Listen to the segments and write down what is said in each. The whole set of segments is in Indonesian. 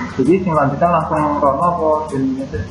Jadi sing lanjutan langsung rono apa jenisnya sih?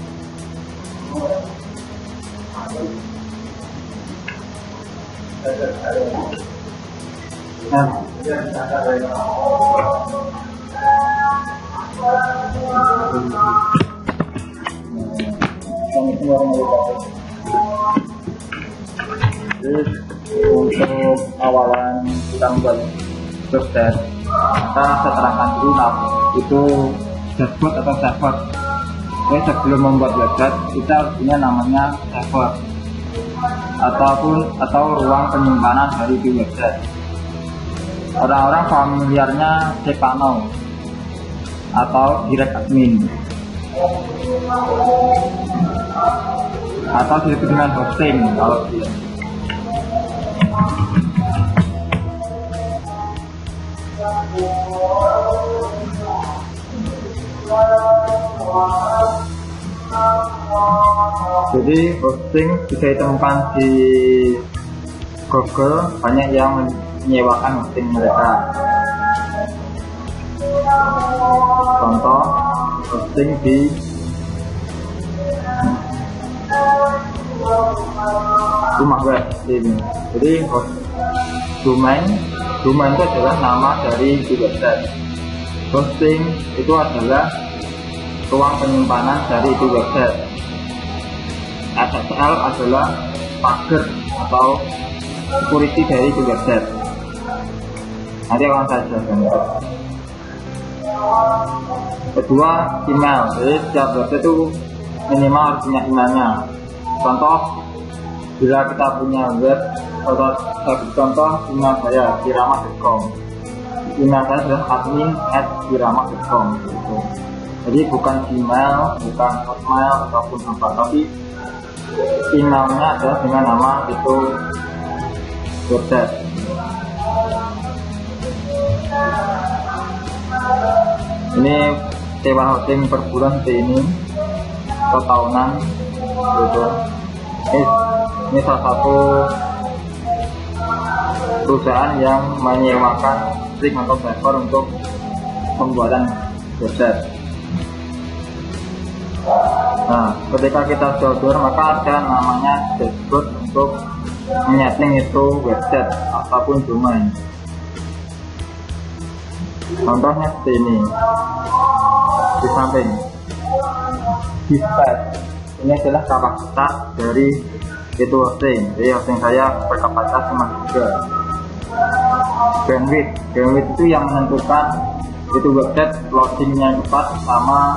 Terus untuk awalan kita membuat website, kita terangkan dulu itu dashboard atau server. Jadi sebelum membuat website kita punya namanya server atau ruang penyimpanan dari di website. Orang-orang familiarnya cPanel atau direct admin atau disebut dengan hosting kalau dia. Jadi hosting bisa ditemukan di Google, banyak yang menyewakan hosting mereka. Contoh hosting di rumah web ini. Jadi domain itu adalah nama dari website. Hosting itu adalah ruang penyimpanan dari itu website. SSL adalah pagar atau security dari itu website. Nanti akan saya jelaskan. Kedua, email. Jadi setiap website itu minimal harus punya emailnya. Contoh, bila kita punya web atau contoh email saya dirama.com. Email saya adalah admin@dirama.com gitu. Jadi bukan Gmail, bukan Hotmail ataupun apa, tapi emailnya adalah dengan nama itu website. Ini sewa hosting per bulan seperti ini atau tahunan gitu. Ini salah satu perusahaan yang menyewakan hosting atau server untuk pembuatan website. Nah, ketika kita download maka ada namanya dashboard untuk menyeting itu website ataupun domain. Contohnya seperti ini. Di samping display ini adalah kapasitas dari itu hosting. Jadi hosting saya berkapasitas 5 GB. Bandwidth itu yang menentukan itu website loadingnya cepat sama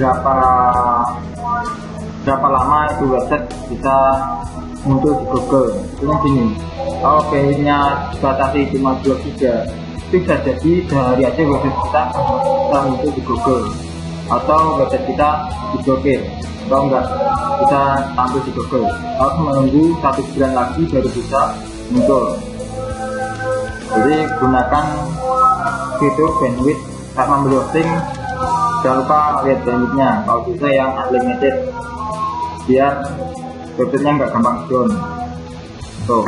berapa lama itu website bisa muncul di Google. Ini gini, kalau bandwidthnya dibatasi cuma 2 GB, itu bisa jadi sehari aja website kita bisa muncul di Google, atau website kita diblokir, atau enggak bisa tampil di Google. Harus menunggu 1 bulan lagi baru bisa muncul. Jadi gunakan fitur bandwidth saat membeli hosting. Jangan lupa lihat bandwidthnya, kalau bisa yang unlimited biar websitenya nggak gampang down. Tuh.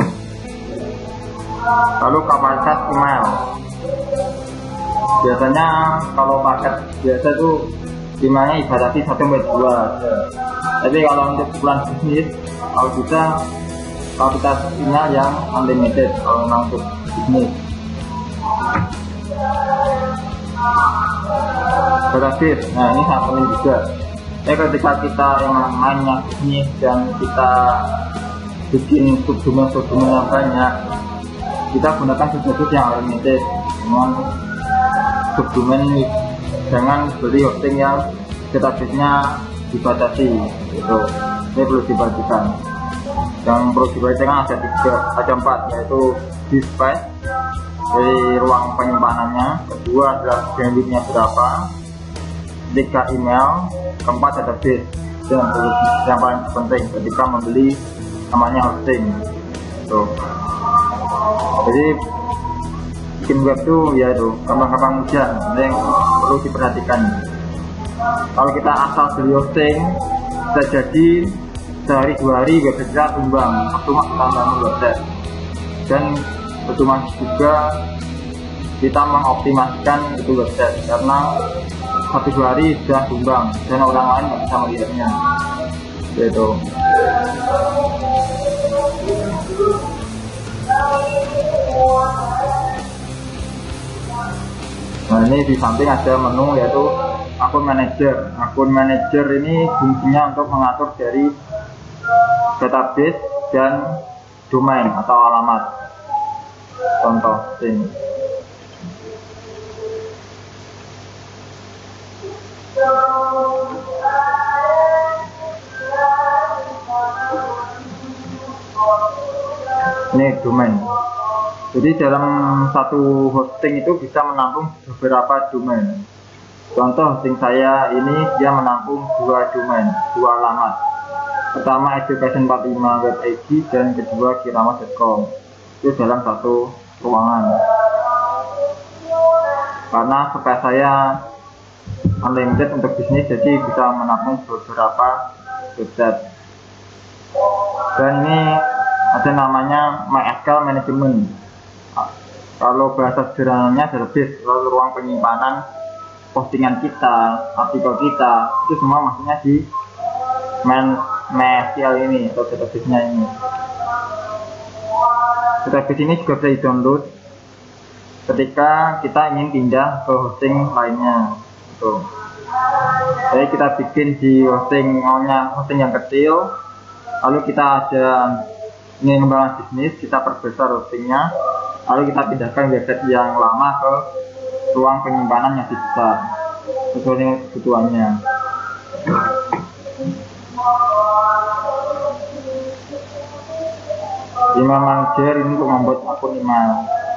Lalu kapasitas email. Biasanya kalau paket biasa tuh emailnya dibatasi 1-2. Tapi kalau untuk ukuran bisnis, kalau bisa kapasitas email yang unlimited kalau memang untuk bisnis. Gratis. Nah, ini sangat penting juga. Ketika kita yang mainnya bisnis dan kita bikin subdomain yang banyak, kita gunakan subdomain yang unlimited dengan subdomain. Jangan beli hosting yang database-nya dibatasi gitu. Ini perlu diperhatikan. Yang perlu diperhatikan ada 4, yaitu display dari ruang penyimpanannya, kedua adalah bandwidthnya berapa, 3 email, keempat database. Yang paling penting ketika membeli namanya hosting. Tuh. Jadi bikin web tuh ya itu gampang-gampang mudah, yang perlu diperhatikan. Kalau kita asal beli hosting, bisa jadi sehari 2 hari website kita tumbang, percuma kita bangun website, dan percuma juga kita mengoptimalkan itu website, karena 1-2 hari sudah tumbang dan orang lain nggak bisa melihatnya gitu. Nah, ini di samping ada menu yaitu akun manager. Akun manager ini fungsinya untuk mengatur dari database dan domain atau alamat. Contoh ini. Ini domain. Jadi dalam satu hosting itu bisa menampung beberapa domain. Contoh hosting saya ini dia menampung 2 domain, 2 alamat. Pertama education45.id dan kedua kirama.com. Itu dalam satu ruangan. Karena space saya unlimited untuk bisnis, jadi bisa menampung beberapa website. Dan ini ada namanya MySQL Management. Kalau bahasa sederhananya database, kalau ruang penyimpanan postingan kita, artikel kita, itu semua maksudnya di MySQL ini atau database-nya ini. Database ini juga bisa di-download ketika kita ingin pindah ke hosting lainnya. Tuh. Jadi kita bikin di hosting yang kecil, lalu kita ada ingin membangun bisnis, kita perbesar hostingnya, lalu kita pindahkan website yang lama ke ruang penyimpanan yang lebih besar sesuai dengan kebutuhannya. Email manager ini untuk membuat akun email.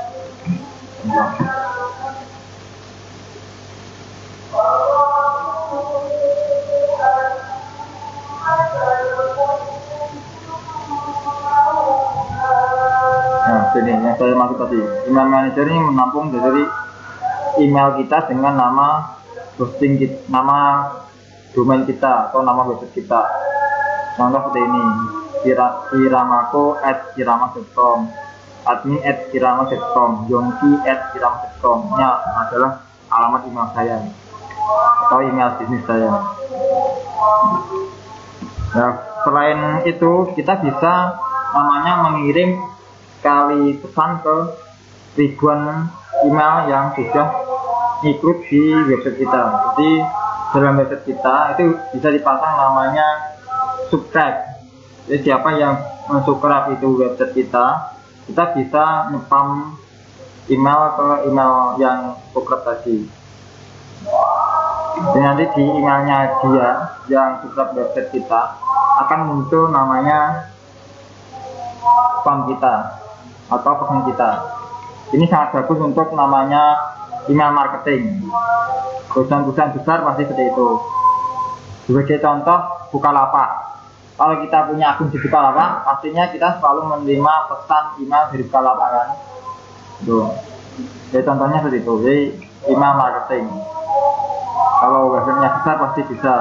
Nah, ini yang saya maksud tadi. Email manager ini menampung dari email kita dengan nama hosting kita, nama domain kita atau nama website kita. Contoh seperti ini, kiramako@kirama.com, admin@kirama.com, yongki@kirama.com. Ini adalah alamat email saya atau email bisnis saya. Nah, selain itu kita bisa namanya mengirim kali pesan ke ribuan email yang sudah ikut di website kita. Jadi dalam website kita itu bisa dipasang namanya subscribe. Jadi siapa yang subscribe itu website kita bisa ngepam email ke email yang subscribe tadi. Dan nanti di emailnya dia yang subscribe website kita akan muncul namanya spam kita atau pesan kita. Ini sangat bagus untuk namanya email marketing. Perusahaan-perusahaan besar pasti seperti itu. Sebagai contoh, Bukalapak. Kalau kita punya akun di Bukalapak, pastinya kita selalu menerima pesan email dari Bukalapak kan. Tuh. Jadi contohnya seperti itu. Jadi email marketing. Kalau websitenya besar pasti bisa.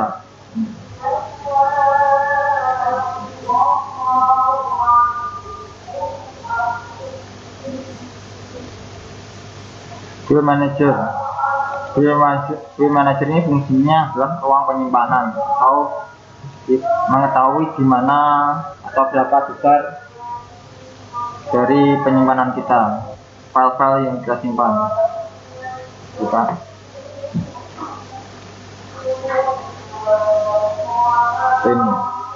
File manager ini fungsinya adalah ruang penyimpanan atau mengetahui di mana atau berapa besar dari penyimpanan kita, file-file yang kita simpan. Bukan. Ini.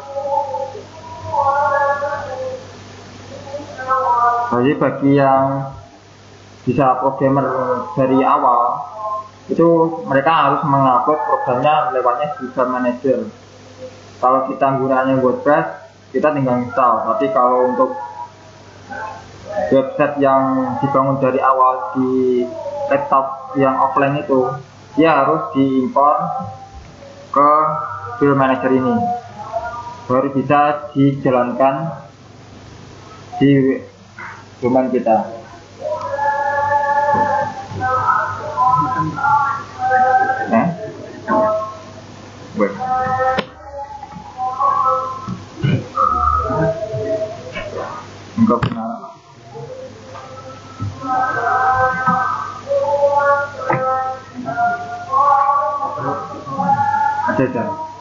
Jadi bagi yang bisa programmer dari awal itu mereka harus mengupload programnya lewatnya di file manager. Kalau kita menggunakan WordPress kita tinggal install, tapi kalau untuk website yang dibangun dari awal di laptop yang offline itu dia harus diimpor ke file manager ini baru bisa dijalankan di domain kita. Enggak benar. Ada.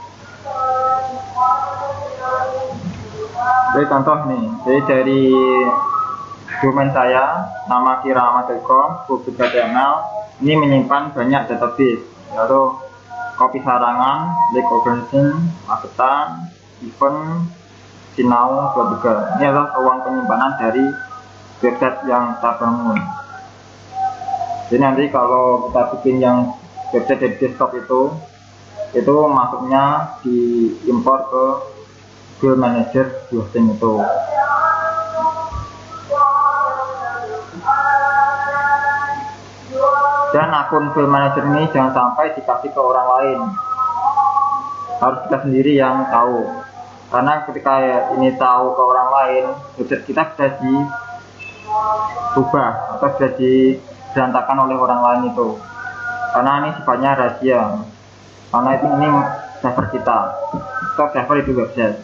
Jadi contoh nih, jadi dari domain saya, nama kirama.com, public.html, ini menyimpan banyak database, yaitu copy sarangan, link organization, marketan, event, sinau, blog. Ini adalah ruang penyimpanan dari website yang kita bangun. Jadi nanti kalau kita bikin yang website dari desktop itu masuknya diimpor ke file manager di hosting itu. Dan akun file manager ini jangan sampai dikasih ke orang lain, harus kita sendiri yang tahu, karena ketika ini tahu ke orang lain, website kita bisa diubah atau bisa diberantakan oleh orang lain itu, karena ini sifatnya rahasia, karena ini server kita, server itu website.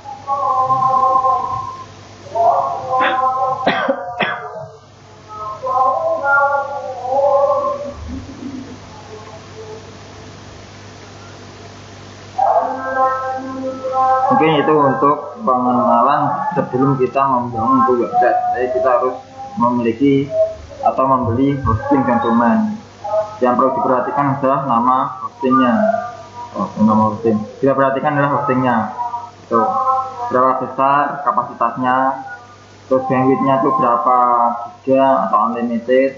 Mungkin itu untuk pengenalan sebelum kita membangun untuk website. Jadi kita harus memiliki atau membeli hosting dan domain. Yang perlu diperhatikan adalah nama hostingnya. Nama hosting. Kita perhatikan adalah hostingnya. Tuh, berapa besar kapasitasnya, terus bandwidthnya tuh berapa giga atau unlimited.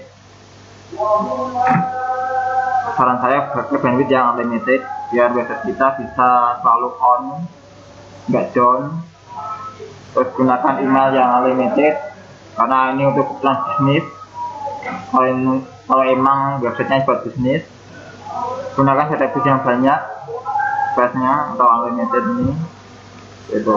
Saran saya pakai bandwidth yang unlimited biar website kita bisa selalu on, nggak down. Terus gunakan email yang unlimited karena ini untuk kebutuhan bisnis. Kalau emang websitenya buat bisnis, gunakan database yang banyak space-nya atau unlimited ini gitu.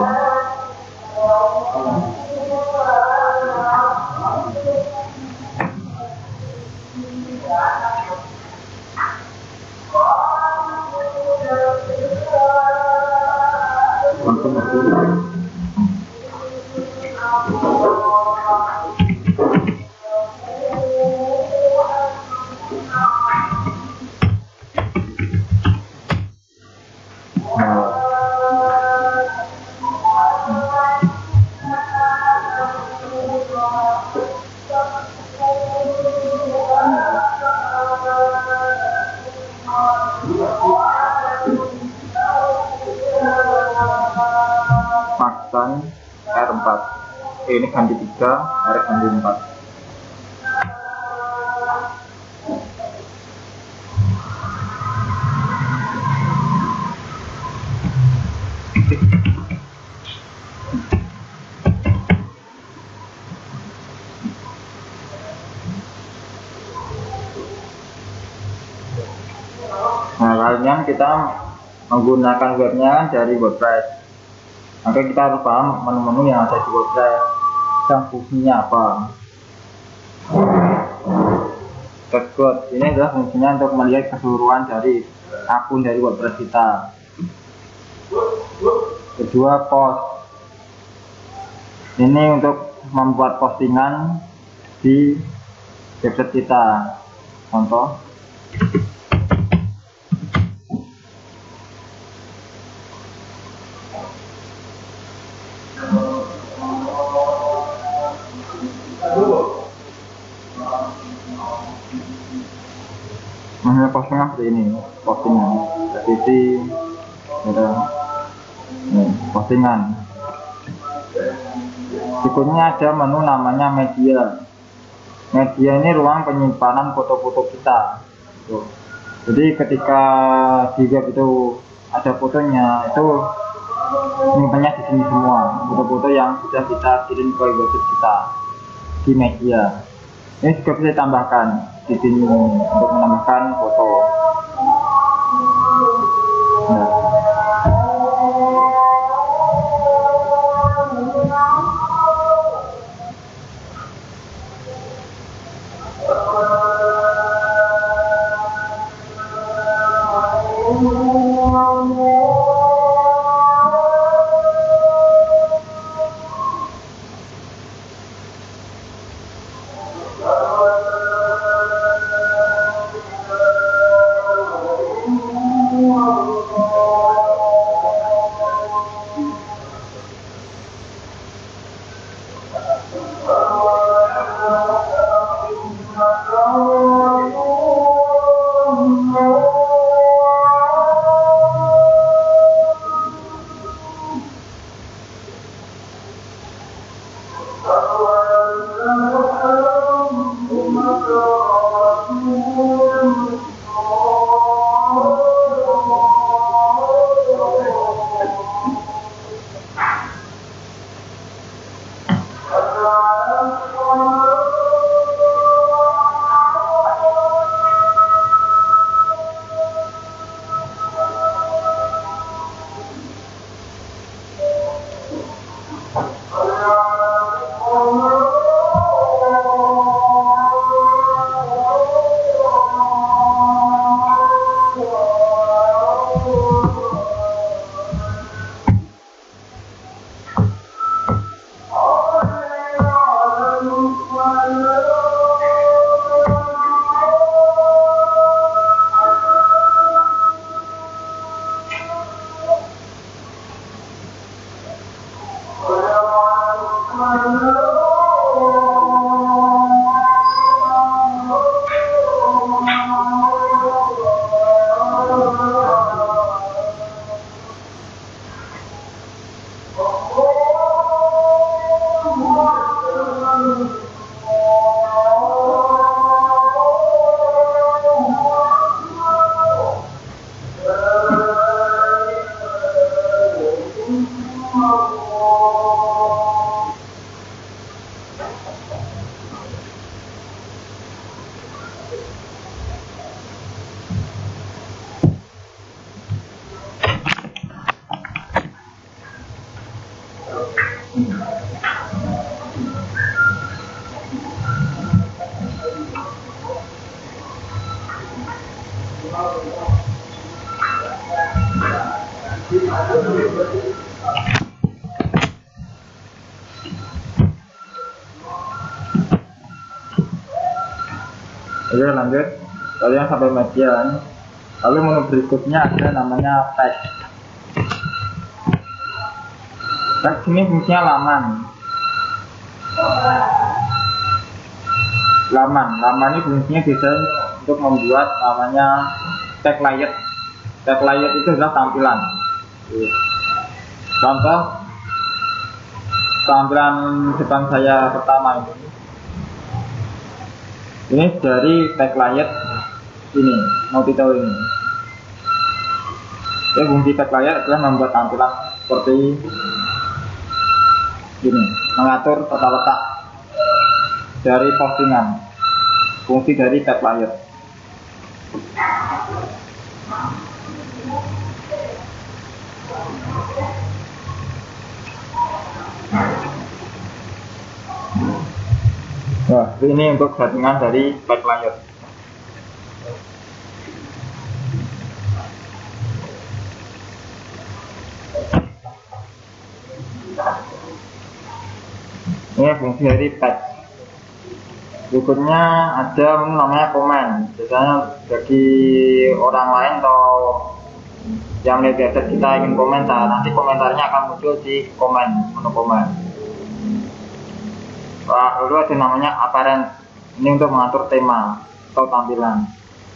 Makan R4, ini ganti 3, R ganti 4. Nah, kalian kita menggunakan webnya dari WordPress, maka kita harus paham menu-menu yang ada di WordPress dan fungsinya apa. Dashboard ini adalah fungsinya untuk melihat keseluruhan dari akun dari WordPress kita. Kedua, post ini untuk membuat postingan di website kita. Contoh, postingan seperti ini, postingan revisi, postingan. Berikutnya ada menu namanya media. Media ini ruang penyimpanan foto-foto kita. Jadi ketika di web itu ada fotonya, itu nyimpannya di sini semua, foto-foto yang sudah kita kirim ke website kita di media. Ini juga bisa ditambahkan di sini untuk menambahkan foto. Nah. Oke, lanjut. Kalian sampai bagian. Lalu menu berikutnya ada namanya teks. Teks ini fungsinya laman. Laman ini fungsinya bisa untuk membuat namanya tag layout. Tag layout itu adalah tampilan. Contoh tampilan depan saya pertama ini dari tag layout ini, mau tahu ini. Fungsi tag layout adalah membuat tampilan seperti ini, mengatur tata letak dari postingan. Fungsi dari tag layout. Nah, ini untuk settingan dari tag layout. Ini fungsi dari tag. Berikutnya ada namanya komen. Biasanya bagi orang lain atau yang melihat website kita ingin komentar, nanti komentarnya akan muncul di komen, menu komen. Lalu ada namanya apparent. Ini untuk mengatur tema atau tampilan.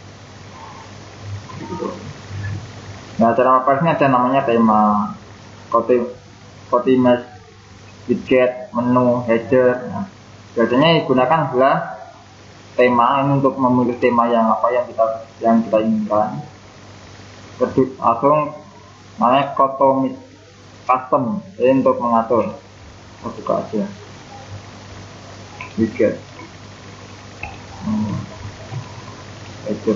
Nah, cara apparentnya ada namanya tema, image, widget, menu, header. Nah, biasanya digunakan adalah tema ini untuk memilih tema yang apa yang kita inginkan. Langsung namanya custom ini untuk mengatur. Buka aja widget, header,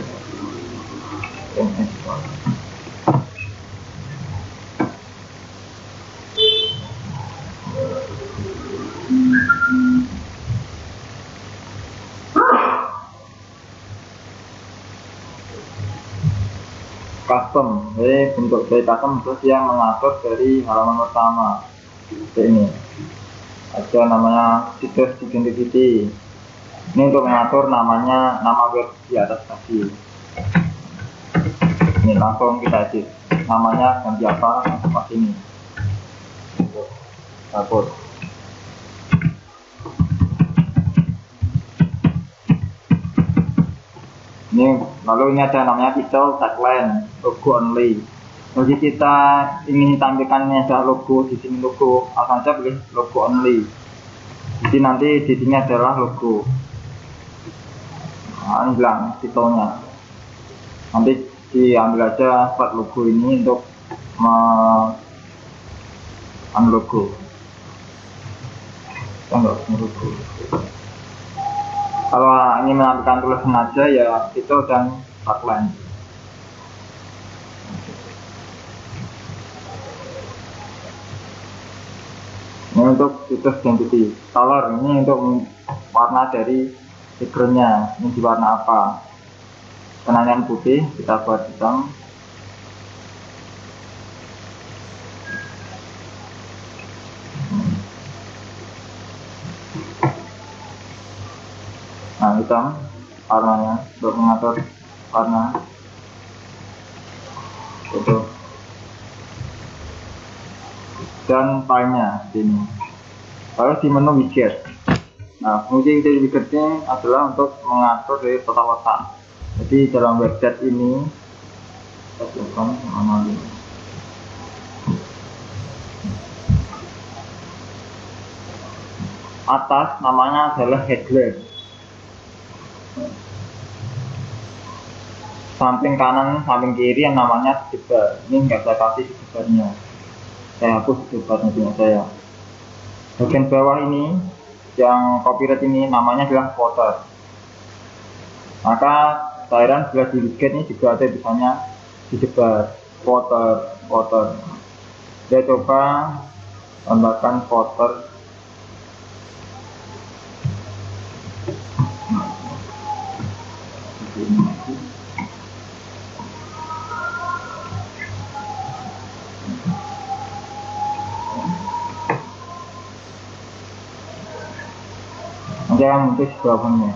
custom. Jadi bentuk dari custom terus yang mengatur dari halaman pertama. Ini ada namanya situs identity. Ini untuk mengatur nama web di atas tadi. Ini langsung kita edit. Namanya ganti apa? Seperti ini. Dapur. Ini lalu ini ada namanya title tagline logo only. Jadi kita ingin tampilkannya adalah logo, di sini logo, akan saja pilih logo only. Jadi nanti di sini adalah logo. Nah, ini bilang titelnya. Nanti diambil aja part logo ini untuk logo. Enggak logo. Kalau ini menampilkan tulisan aja ya titel dan tagline. Ini untuk title identity. Color ini untuk warna dari backgroundnya. Ini di warna apa? Penanyaan putih kita buat hitam. Nah, hitam warnanya untuk mengatur warna itu, dan filenya sini. Lalu di menu widget. Nah, fungsi dari widgetnya adalah untuk mengatur dari total letak. Jadi dalam widget ini atas namanya adalah headline, samping kanan samping kiri yang namanya sidebar. Ini nggak saya kasih sidebarnya, saya hapus sidebarnya punya saya. Bagian bawah ini yang copyright ini namanya adalah footer. Maka cairan sebelah di widget ini juga ada tulisannya sidebar footer. Saya coba tambahkan footer. Jangan muncul bawahnya.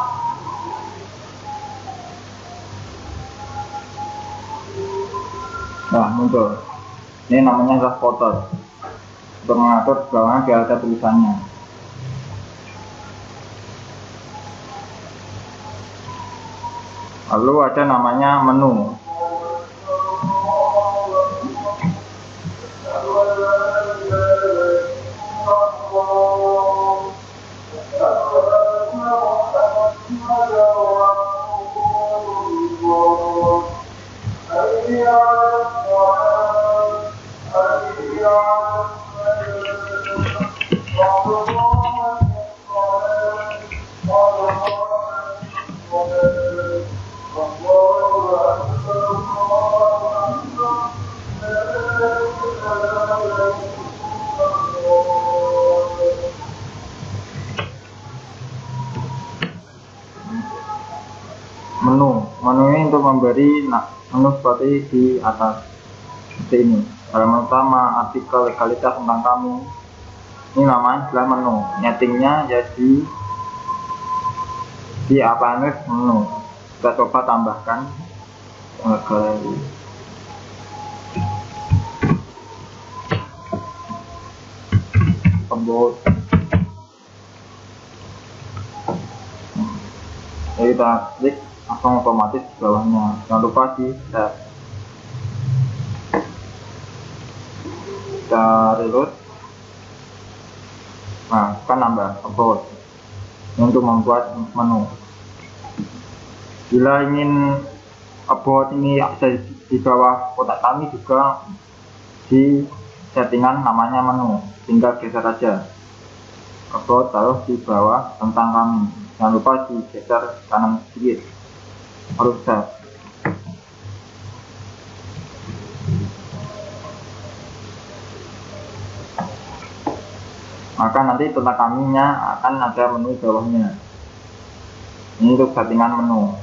Nah, muncul. Ini namanya adalah footer. Untuk mengatur bawahnya biar ada tulisannya. Lalu ada namanya menu. Menu ini untuk memberi menu seperti di atas seperti ini. Halaman utama, artikel, legalitas tentang kamu. Ini namanya adalah menu. Nyetingnya ya di apa menu. Kita coba tambahkan galeri. About. Jadi kita klik langsung otomatis di bawahnya. Jangan lupa di kita reload. Nah, kan nambah about untuk membuat menu. Bila ingin about ini ada di bawah kotak kami juga di settingan namanya menu, tinggal geser aja about taruh di bawah tentang kami. Jangan lupa digeser kanan sedikit, harus save. Maka nanti tentang kaminya akan ada menu bawahnya. Ini untuk settingan menu.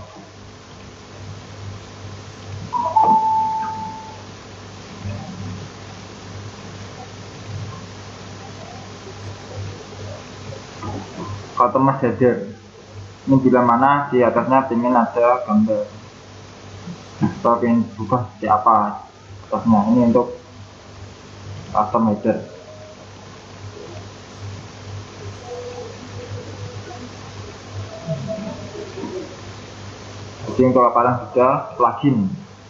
Customer header. Ini bila mana di atasnya ingin ada gambar atau ingin buka di apa atasnya. Ini untuk custom header. Jadi untuk laporan sudah plugin.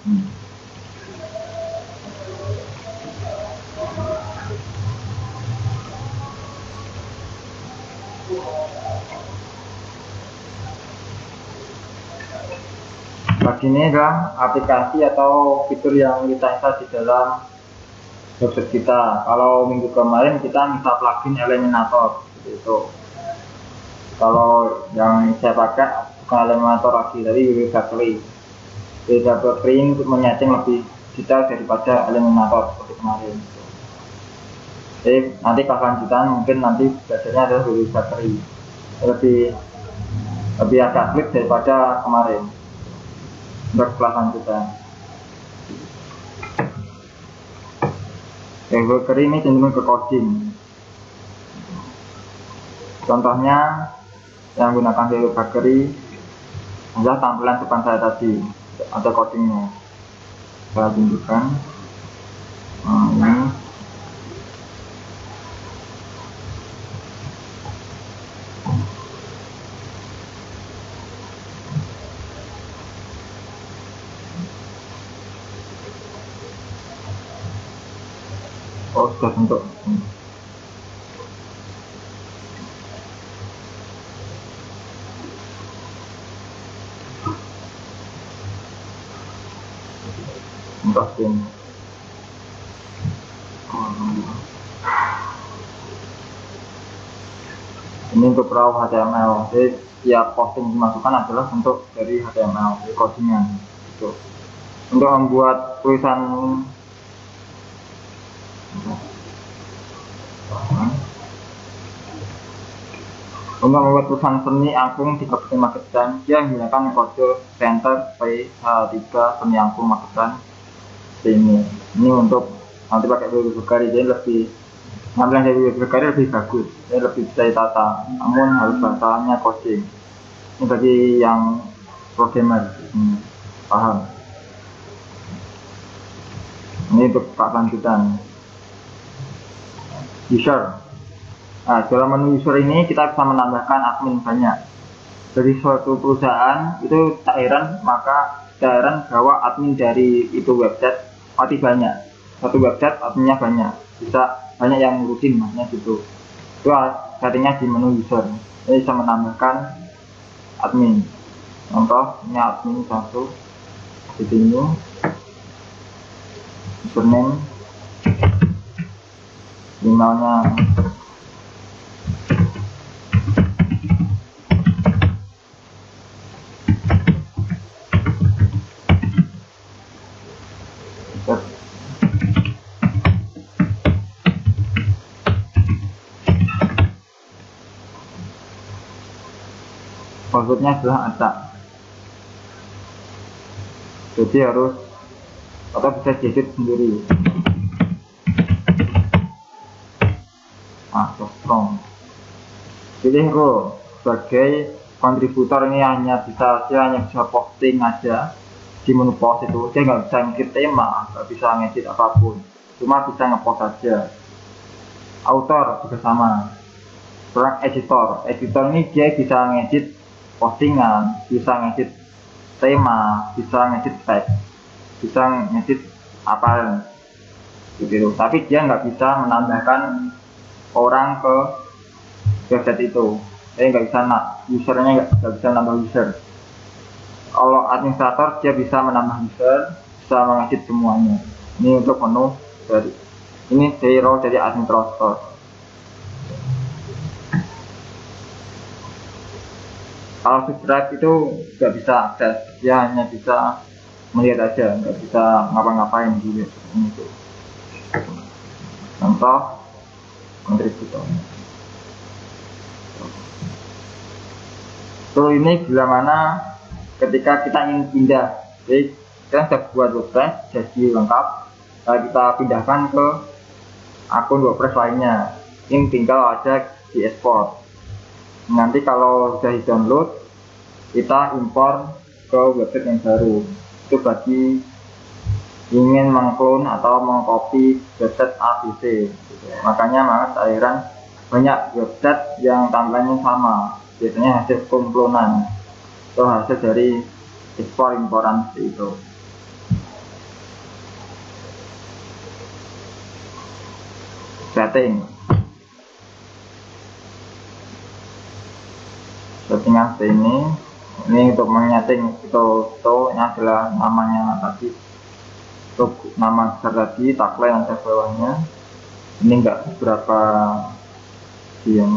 Plugin ini adalah aplikasi atau fitur yang kita install di dalam website kita. Kalau minggu kemarin kita minta plugin Elementor itu. Kalau yang saya pakai bukan Elementor lagi, dari Webfactory. Webfactory ini untuk menyeting lebih detail daripada Elementor seperti kemarin. Jadi nanti kelas lanjutan mungkin nanti belajarnya adalah Webfactory, lebih agak klik daripada kemarin untuk kelas lanjutan. Webfactory ini cenderung ke coding. Contohnya yang menggunakan Webfactory adalah tampilan depan saya tadi, ada codingnya. Saya tunjukkan. Ini sudah bentuk. Ini untuk raw HTML. Jadi setiap posting dimasukkan adalah bentuk dari HTML, dari codingnya. Gitu. Untuk membuat tulisan seni angklung di Kabupaten Magetan, dia menggunakan kode center P3 seni angklung Magetan ini untuk nanti pakai Webfactory. Jadi lebih tampilan dari Webfactory lebih bagus, jadi lebih bisa ditata, namun harus bahasanya coding. Ini bagi yang programmer paham. Ini untuk lanjutan user. Nah, dalam menu user ini kita bisa menambahkan admin banyak. Dari suatu perusahaan itu tak heran bahwa admin dari itu website pasti banyak. Satu website adminnya banyak, bisa banyak yang ngurusin, maksudnya gitu. Itu settingnya di menu user. Jadi bisa menambahkan admin. Contoh ini admin 1 di sini, username, emailnya maksudnya adalah acak. Jadi harus atau bisa diedit sendiri. Strong. Pilih role sebagai kontributor. Ini hanya bisa posting aja di menu post itu. Dia nggak bisa ngedit tema, nggak bisa ngedit apapun. Cuma bisa ngepost saja. Author juga sama. Seorang editor ini dia bisa ngedit postingan, bisa ngedit tema, bisa ngedit teks, bisa ngedit apa gitu. Tapi dia nggak bisa menambahkan orang ke website itu. Jadi nggak bisa usernya nggak bisa nambah user. Kalau administrator dia bisa menambah user, bisa mengedit semuanya. Ini untuk menu dari role dari administrator. Kalau subscribe itu nggak bisa akses, dia hanya bisa melihat aja, nggak bisa ngapa-ngapain gitu. Ini contoh kontributor. So ini bila mana ketika kita ingin pindah, jadi kita sudah buat WordPress jadi lengkap, kita pindahkan ke akun WordPress lainnya. Ini tinggal aja di export. Nanti kalau sudah di download, kita import ke website yang baru. Itu bagi ingin mengklon atau mengcopy website ABC. Makanya akhiran banyak website yang tampilannya sama, biasanya hasil klonan atau hasil dari ekspor imporan seperti itu. Settingan ini untuk menyeting itu adalah namanya tadi, untuk nama besar tadi, tagline yang bawahnya ini enggak seberapa yang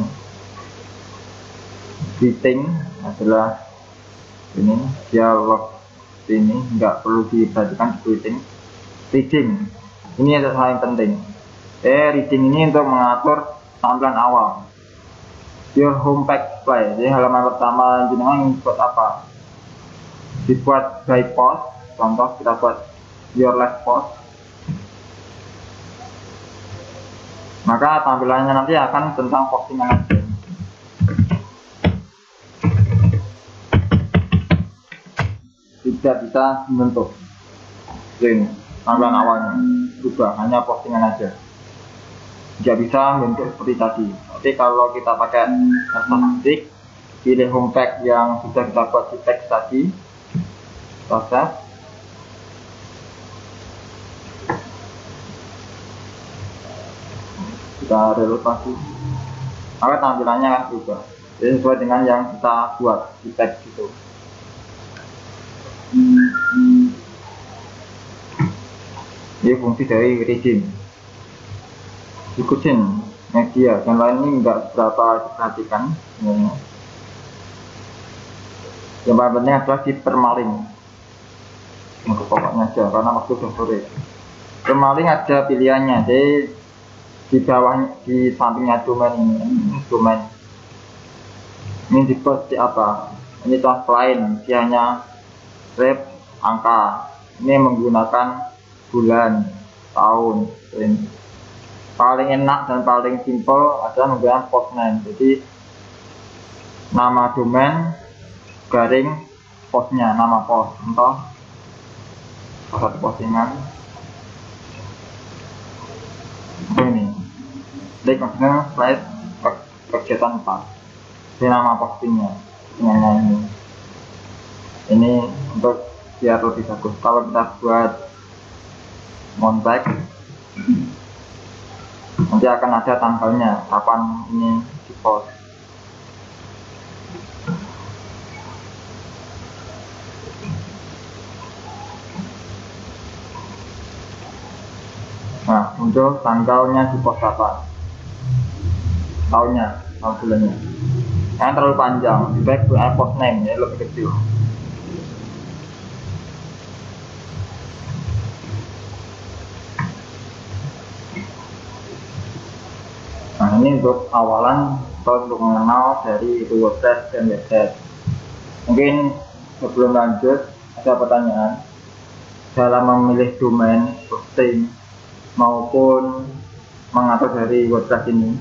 greeting adalah ini dialog, ini enggak perlu diperhatikan greeting. Reading ini yang paling penting. Reading ini untuk mengatur tampilan awal. Your home page display. Jadi halaman pertama jenengan buat apa? Dibuat by post. Contoh kita buat your last post. Maka tampilannya nanti akan tentang postingan aja. Tidak bisa membentuk screen tampilan awalnya berubah, hanya postingan aja. Tidak bisa membentuk seperti tadi. Tapi kalau kita pakai statistik, pilih home page yang sudah kita buat di teks tadi, proses, kita relokasi, maka tampilannya akan berubah. Jadi sesuai dengan yang kita buat di teks itu. Ini fungsi dari reading. Ikutin media dan lain ini enggak seberapa diperhatikan. Yang paling penting adalah di permaling. Untuk pokoknya aja karena waktu sudah sore. Permaling ada pilihannya. Jadi di bawah, di sampingnya domain ini, domain ini seperti apa? Ini contoh lain, dia hanya rep angka. Ini menggunakan bulan, tahun, ini. Paling enak dan paling simpel adalah menggunakan postname. Jadi nama domain garing postnya, nama post. Contoh satu postingan ini. Klik maksudnya slide kegiatan 4. Ini nama postingnya, ini. Ini untuk biar lebih bagus. Kalau kita buat kontak, nanti akan ada tanggalnya kapan ini di post. Nah, untuk tanggalnya di post apa? Tahunnya, tahun bulannya. Yang terlalu panjang, baik post name ya lebih kecil. Nah, ini untuk awalan atau untuk mengenal dari WordPress dan website. Mungkin sebelum lanjut ada pertanyaan dalam memilih domain, hosting maupun mengatur dari WordPress ini.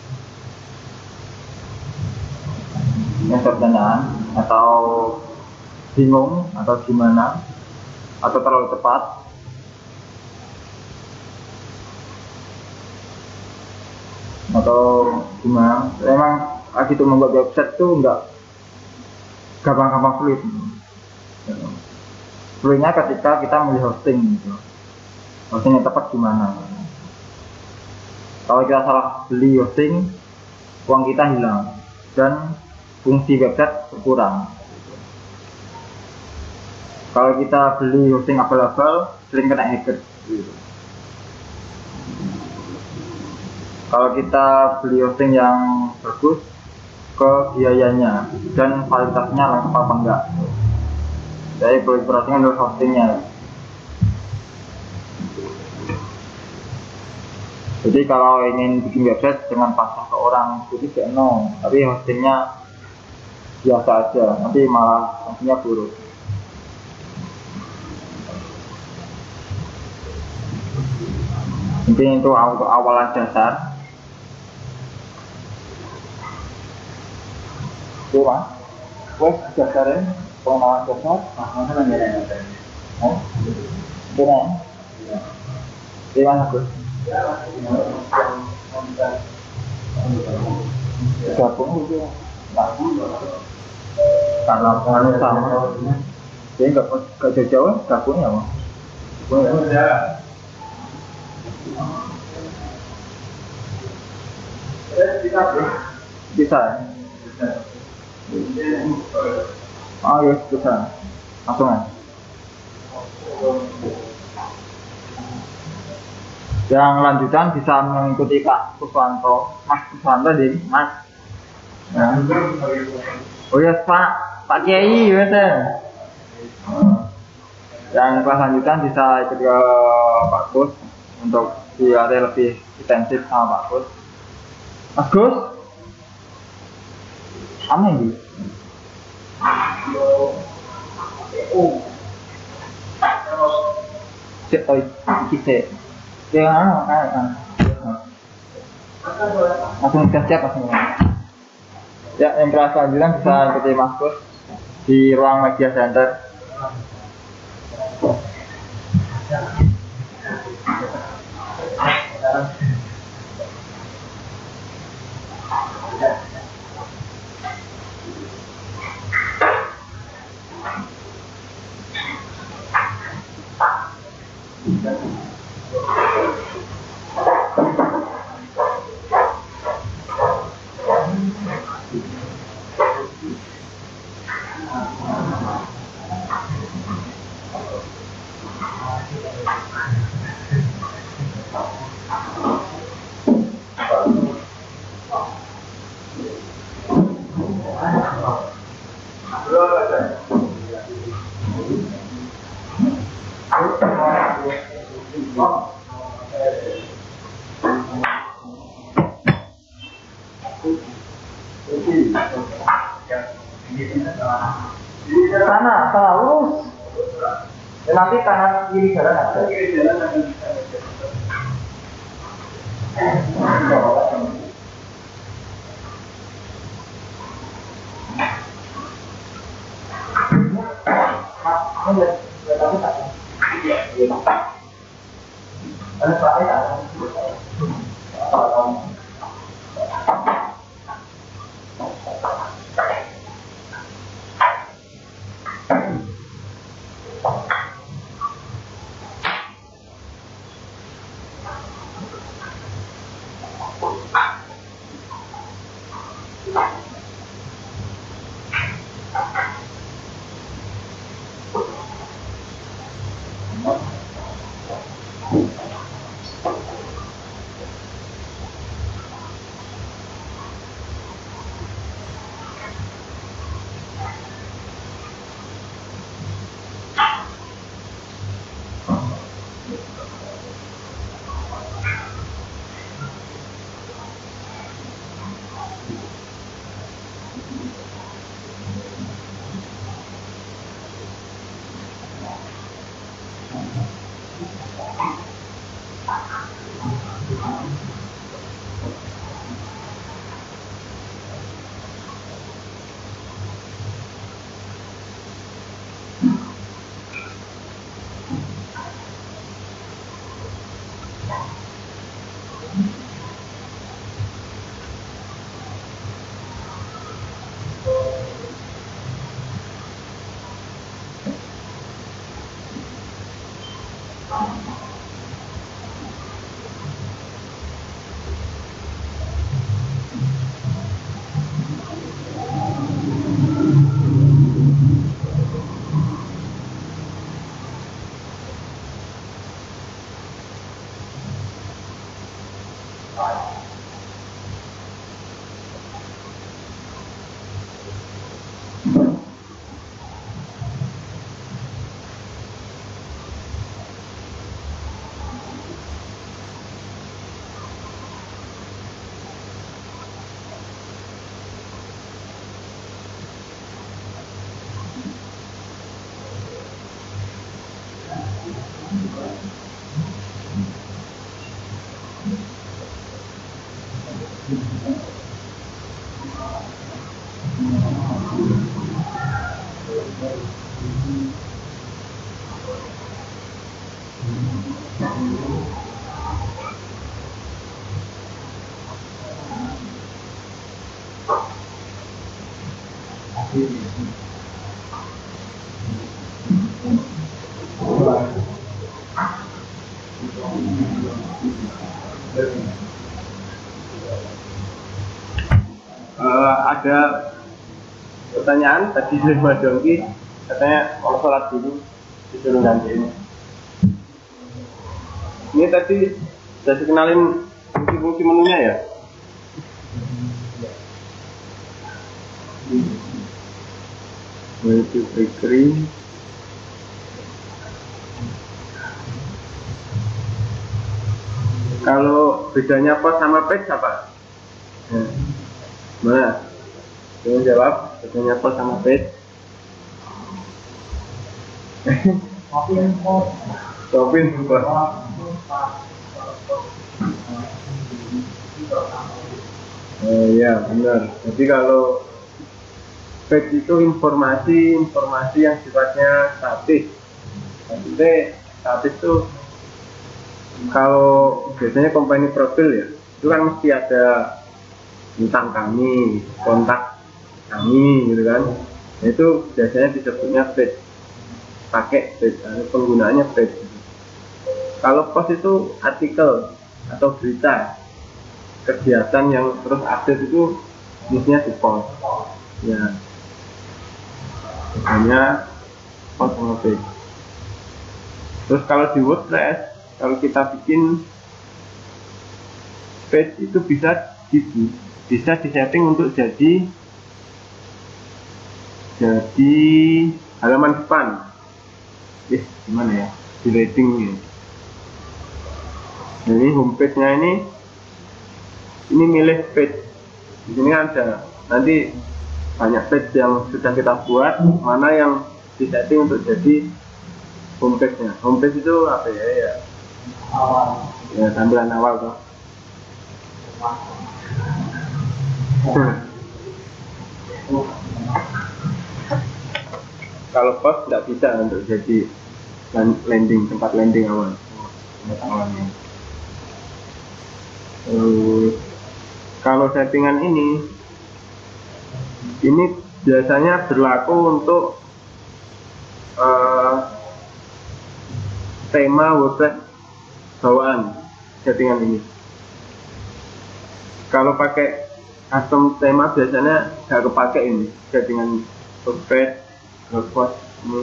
Yang pertanyaan atau bingung atau gimana atau terlalu cepat? Atau gimana? Memang itu membuat website tuh enggak gampang-gampang sulit. Sulitnya ketika kita memilih hosting gitu. Hosting yang tepat gimana? Kalau kita salah beli hosting, uang kita hilang dan fungsi website berkurang. Kalau kita beli hosting abal-abal, sering kena hacker gitu. Kalau kita beli hosting yang bagus, ke biayanya dan kualitasnya lengkap apa enggak. Jadi perlu diperhatikan dulu hostingnya. Jadi kalau ingin bikin website dengan pasang ke orang itu tidak no, tapi hostingnya biasa aja, nanti malah hasilnya buruk. Mungkin itu untuk awalan dasar. Oke mas, wes dasarin pengenalan dasar. Mana nanya? Oh, gimana? Gimana Gus? Gabung itu, nah, karena sama. Jadi nggak jauh-jauh dapurnya mau. Ya. Bisa. Oh iya bisa. Langsung ya. Yang lanjutan bisa mengikuti Kak Kuswanto, Mas Kuswanto deh, Mas. Ya. Oh ya Pak Kiai betul. Yang kelas lanjutan bisa ikut ke Pak Gus untuk dilatih lebih intensif sama Pak Gus. Mas Gus, aman gitu. Cek toy kita. Jangan langsung siap langsung. Ya, yang kelas lanjutan bisa ikuti Mas Gus di ruang media center. Sana, lurus. Nanti kanan kiri jalan ada. ada pertanyaan tadi dari Mas Dongki, katanya kalau sholat dulu disuruh ganti ini. Ini tadi sudah dikenalin fungsi-fungsi menunya ya. Itu bakery. Kalau bedanya pos sama page apa? Mana? Jangan jawab. Bedanya pos sama page. Topin pos. Iya benar. Jadi kalau page itu informasi yang sifatnya statis. Maksudnya statis itu kalau biasanya company profil ya, itu kan mesti ada tentang kami, kontak kami gitu kan. Nah, itu biasanya disebutnya page, pakai page, penggunaannya page. Kalau post itu artikel atau berita, kegiatan yang terus update itu biasanya di post. Ya, hanya post sama page. Terus kalau di WordPress, kalau kita bikin page itu bisa disetting untuk jadi halaman depan. Gimana ya? Di ratingnya. Nah, ini homepage-nya ini milih page. Di sini ada nanti banyak page yang sudah kita buat, mana yang disetting untuk jadi homepage-nya. Homepage itu apa ya? Ya tampilan awal tuh. Kalau post tidak bisa untuk jadi landing, tempat landing awal. Kalau settingan ini biasanya berlaku untuk tema WordPress bawaan settingan ini. Kalau pakai custom tema biasanya nggak kepake ini settingan WordPress ini.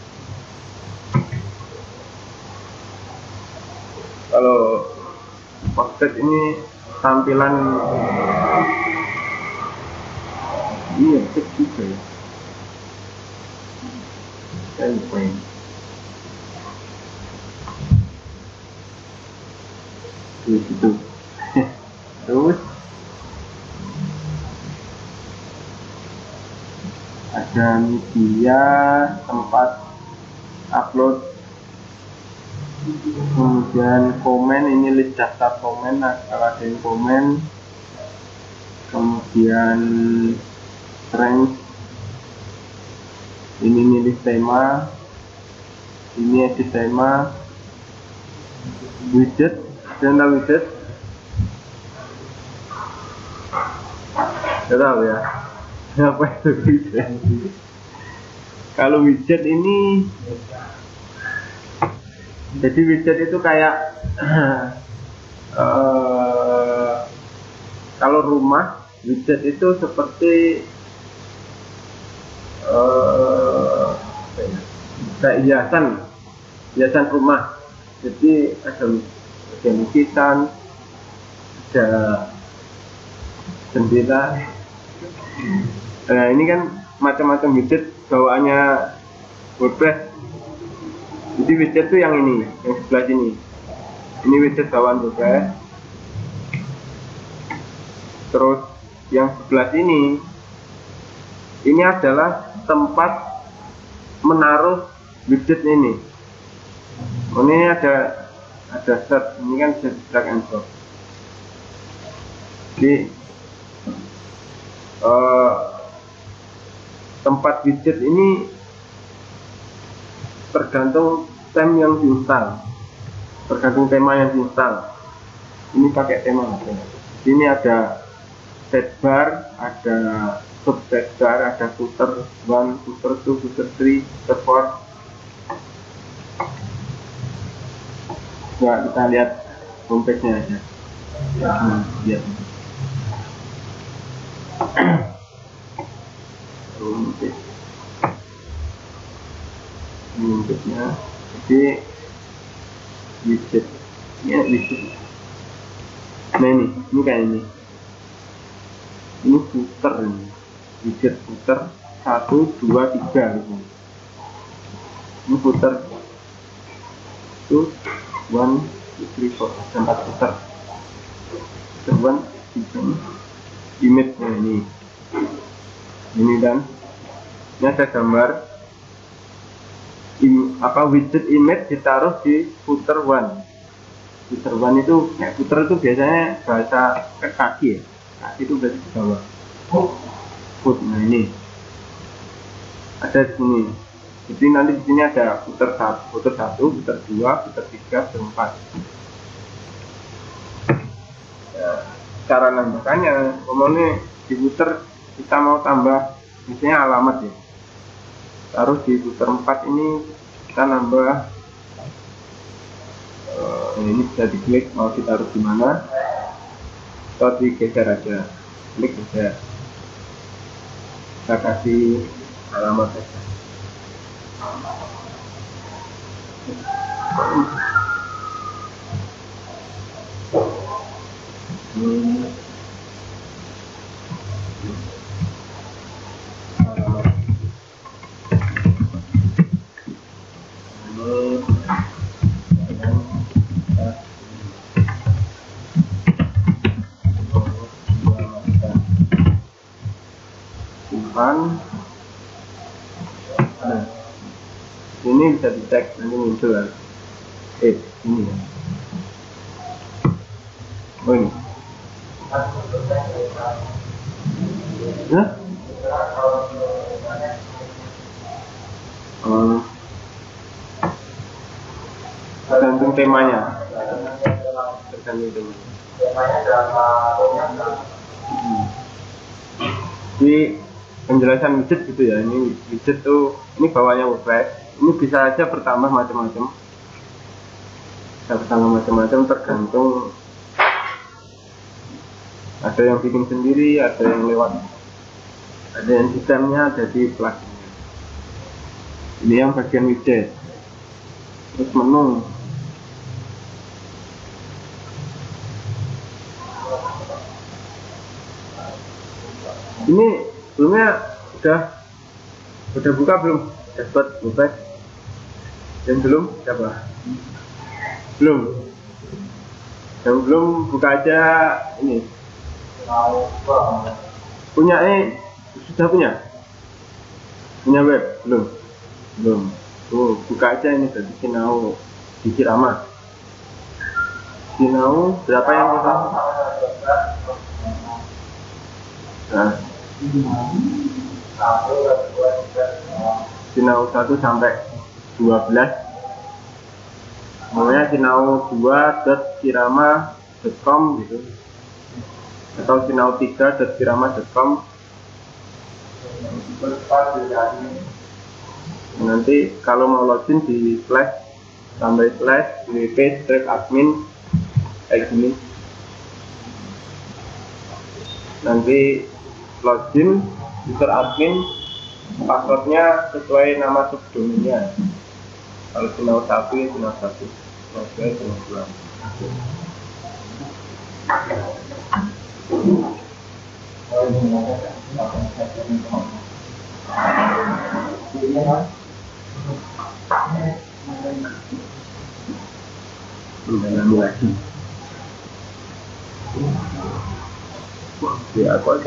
Kalau WordPress ini tampilan ini cek juga ya. Saya lupa ini. Gitu. Terus ada media, tempat upload, kemudian komen, ini list daftar komen, kalau ada yang komen, kemudian range, ini milih tema, ini edit tema, widget, ada widget, tidak tahu ya apa itu widget. Kalau widget ini, jadi widget itu kayak kalau rumah, widget itu seperti kayak hiasan rumah. Jadi ada lukisan, ada jendela. Nah ini kan macam-macam widget bawaannya WordPress. Jadi widget itu yang ini, yang sebelah sini. Ini widget bawaan WordPress. Terus yang sebelah sini, ini adalah tempat menaruh widget ini. Ini ada set, ini kan drag and drop. Jadi tempat widget ini tergantung theme yang diinstal, tergantung tema yang diinstal. Ini pakai tema apa? Ini ada sidebar, ada sub sidebar, ada footer 1, footer 2, footer 3, footer 4. Coba kita lihat homepage-nya aja. Lihat. Inputnya jadi widget ya, widget. Nah ini kayak ini footer ini, widget footer 1, 2, 3 gitu. Ini footer itu 1, 2, 3, 4, 4 footer. Footer 1, 3, image nya ini dan ini ada gambar widget image ditaruh di footer 1. Footer 1 itu footer itu biasanya bahasa kaki ya, kaki itu berarti di bawah foot. Nah ini ada di sini, jadi nanti di sini ada footer 1, footer 2, footer 3, footer 4. Ya, cara nambahkannya ngomongnya di footer kita mau tambah misalnya alamat ya, taruh di footer 4 ini kita nambah ini bisa diklik mau ditaruh di mana atau digeser aja, klik aja, kita kasih alamat aja. Simpan. Nah, ini bisa dicek nanti muncul ya. Ini ya. Oh ini. Nah. Tergantung temanya. Di penjelasan widget gitu ya, ini widget tuh ini bawahnya WordPress, ini bisa aja bertambah macam-macam, tergantung, ada yang bikin sendiri, ada yang lewat, ada yang sistemnya, ada di pluginnya. Ini yang bagian widget. Terus menu. Ini sebelumnya udah buka belum dashboard WordPress? Yang belum siapa? Yang belum buka aja ini. Punya sudah punya web belum. Tuh buka aja ini dari Sinau di Kirama. Sinau berapa yang kita? Nah, Sinau 1 sampai 12. Namanya sinau2.kirama.com gitu. Atau sinau3.kirama.com. Nanti kalau mau login di /wp/admin kayak gini. Nanti login user admin, passwordnya sesuai nama subdomainnya. Kalau Sinau 1 ya Sinau 1, Sinau 2 Sinau 2. Lagi. Ya, oke.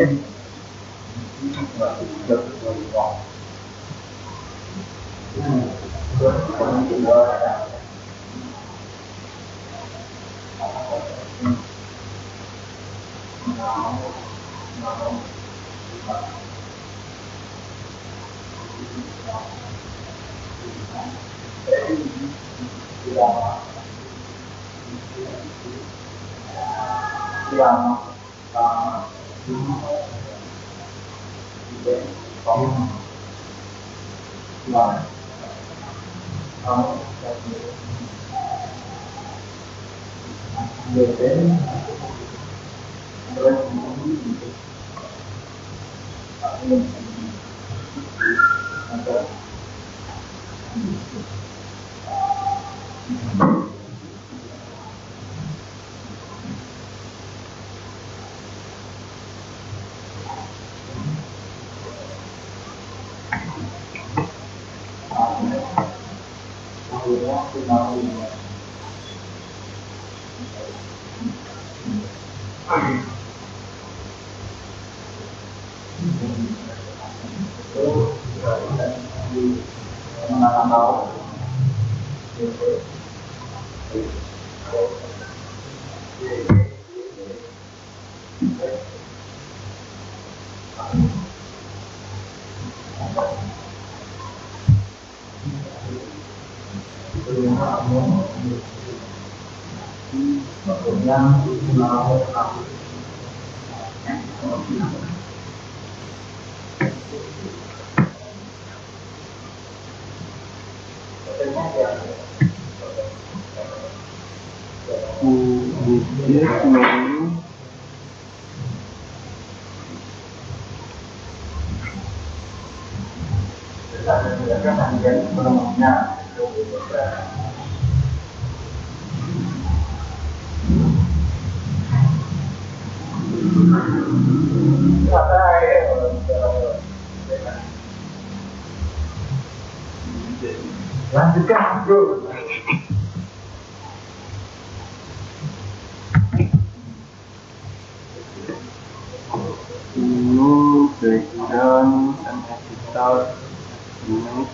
Lanjutkan, bro. Ini breakdown and editor image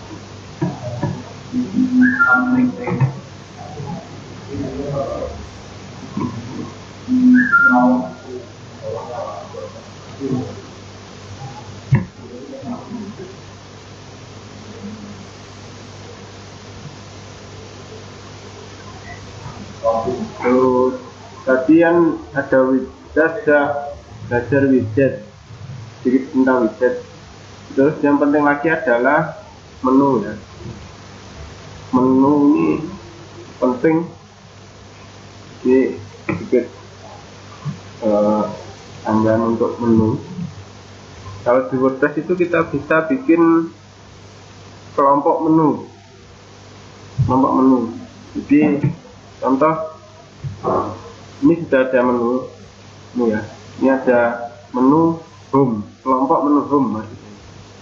terus tadi yang ada belajar widget, sedikit tentang widget. Terus yang penting lagi adalah menu ya. Menu ini penting, ini sedikit tambahan untuk menu. Kalau di WordPress itu kita bisa bikin kelompok menu. Jadi contoh, ini sudah ada menu ya. Ini ada menu home, kelompok menu home maksudnya.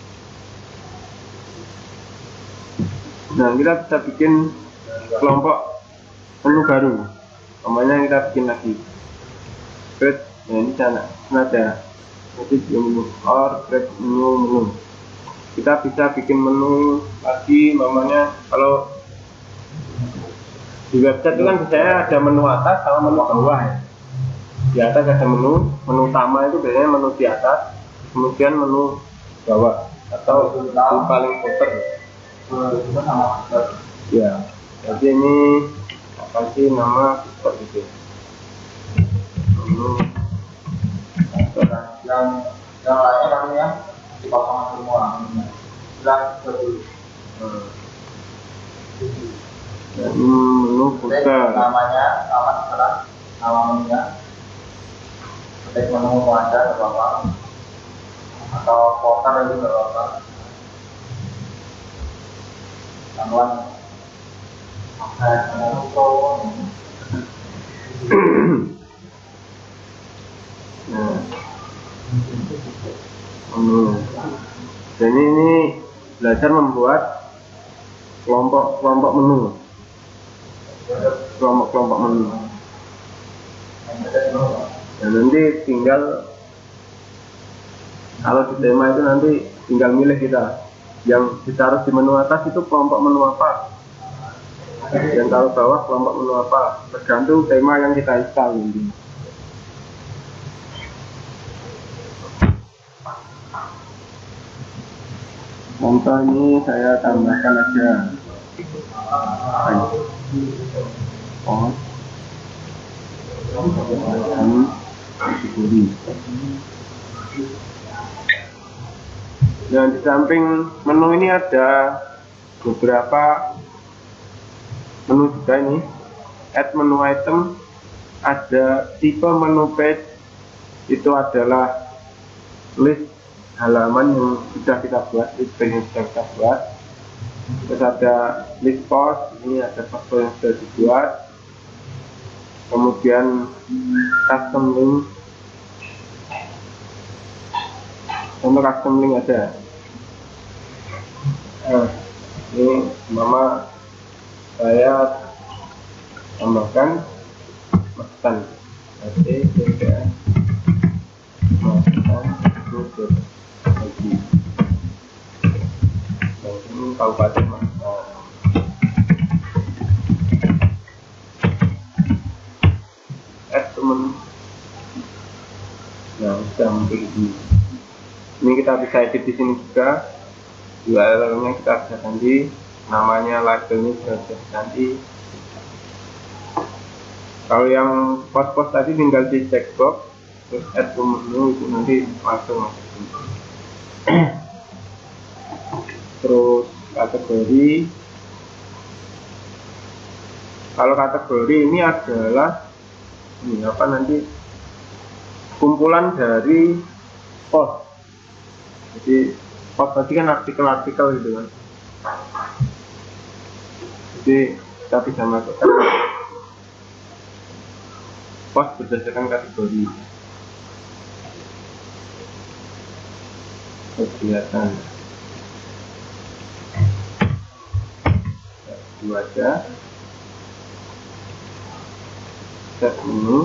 Nah, kita bisa bikin kelompok menu baru. Namanya kita bikin lagi. Create, nah ini sana ada menu or create menu. Kita bisa bikin menu lagi, namanya kalau di website itu kan biasanya ada menu atas sama menu bawah ya. Di atas ada menu utama itu biasanya menu di atas, kemudian menu bawah atau di paling footer. Ya, jadi ini apa sih nama seperti itu. Menu yang lainnya kan ya dipasang semua. Dan menu footer. Namanya nama sekarang nama menunya. Ketik menu ada apa atau footer itu apa? Tambahan jadi ini belajar membuat kelompok menu, kelompok menu. Dan nanti tinggal, kalau di tema itu nanti tinggal milih kita yang ditaruh di menu atas itu kelompok menu apa, yang taruh bawah kelompok menu apa, tergantung tema yang kita install nanti. Contoh ini saya tambahkan aja kategori. Dan di samping menu ini ada beberapa menu juga ini. Add menu item, ada tipe menu page, itu adalah list halaman yang sudah kita buat, list page yang sudah kita buat. Terus ada list post, ini ada post yang sudah dibuat. Kemudian custom link, untuk custom link ada. Ini mama saya tambahkan masukkan masukkan lagi ini kabupaten temen. Nah, sudah begini. Ini kita bisa edit di sini juga. URL-nya kita bisa ganti, namanya labelnya juga bisa ganti. Kalau yang post-post tadi tinggal di checkbox, terus add to menu itu nanti langsung masuk. Terus kategori. Kalau kategori ini adalah ini apa nanti kumpulan dari post. Jadi post tadi kan artikel-artikel gitu kan. Jadi kita bisa masukkan post berdasarkan kategori. Kegiatan itu aja. Set menu.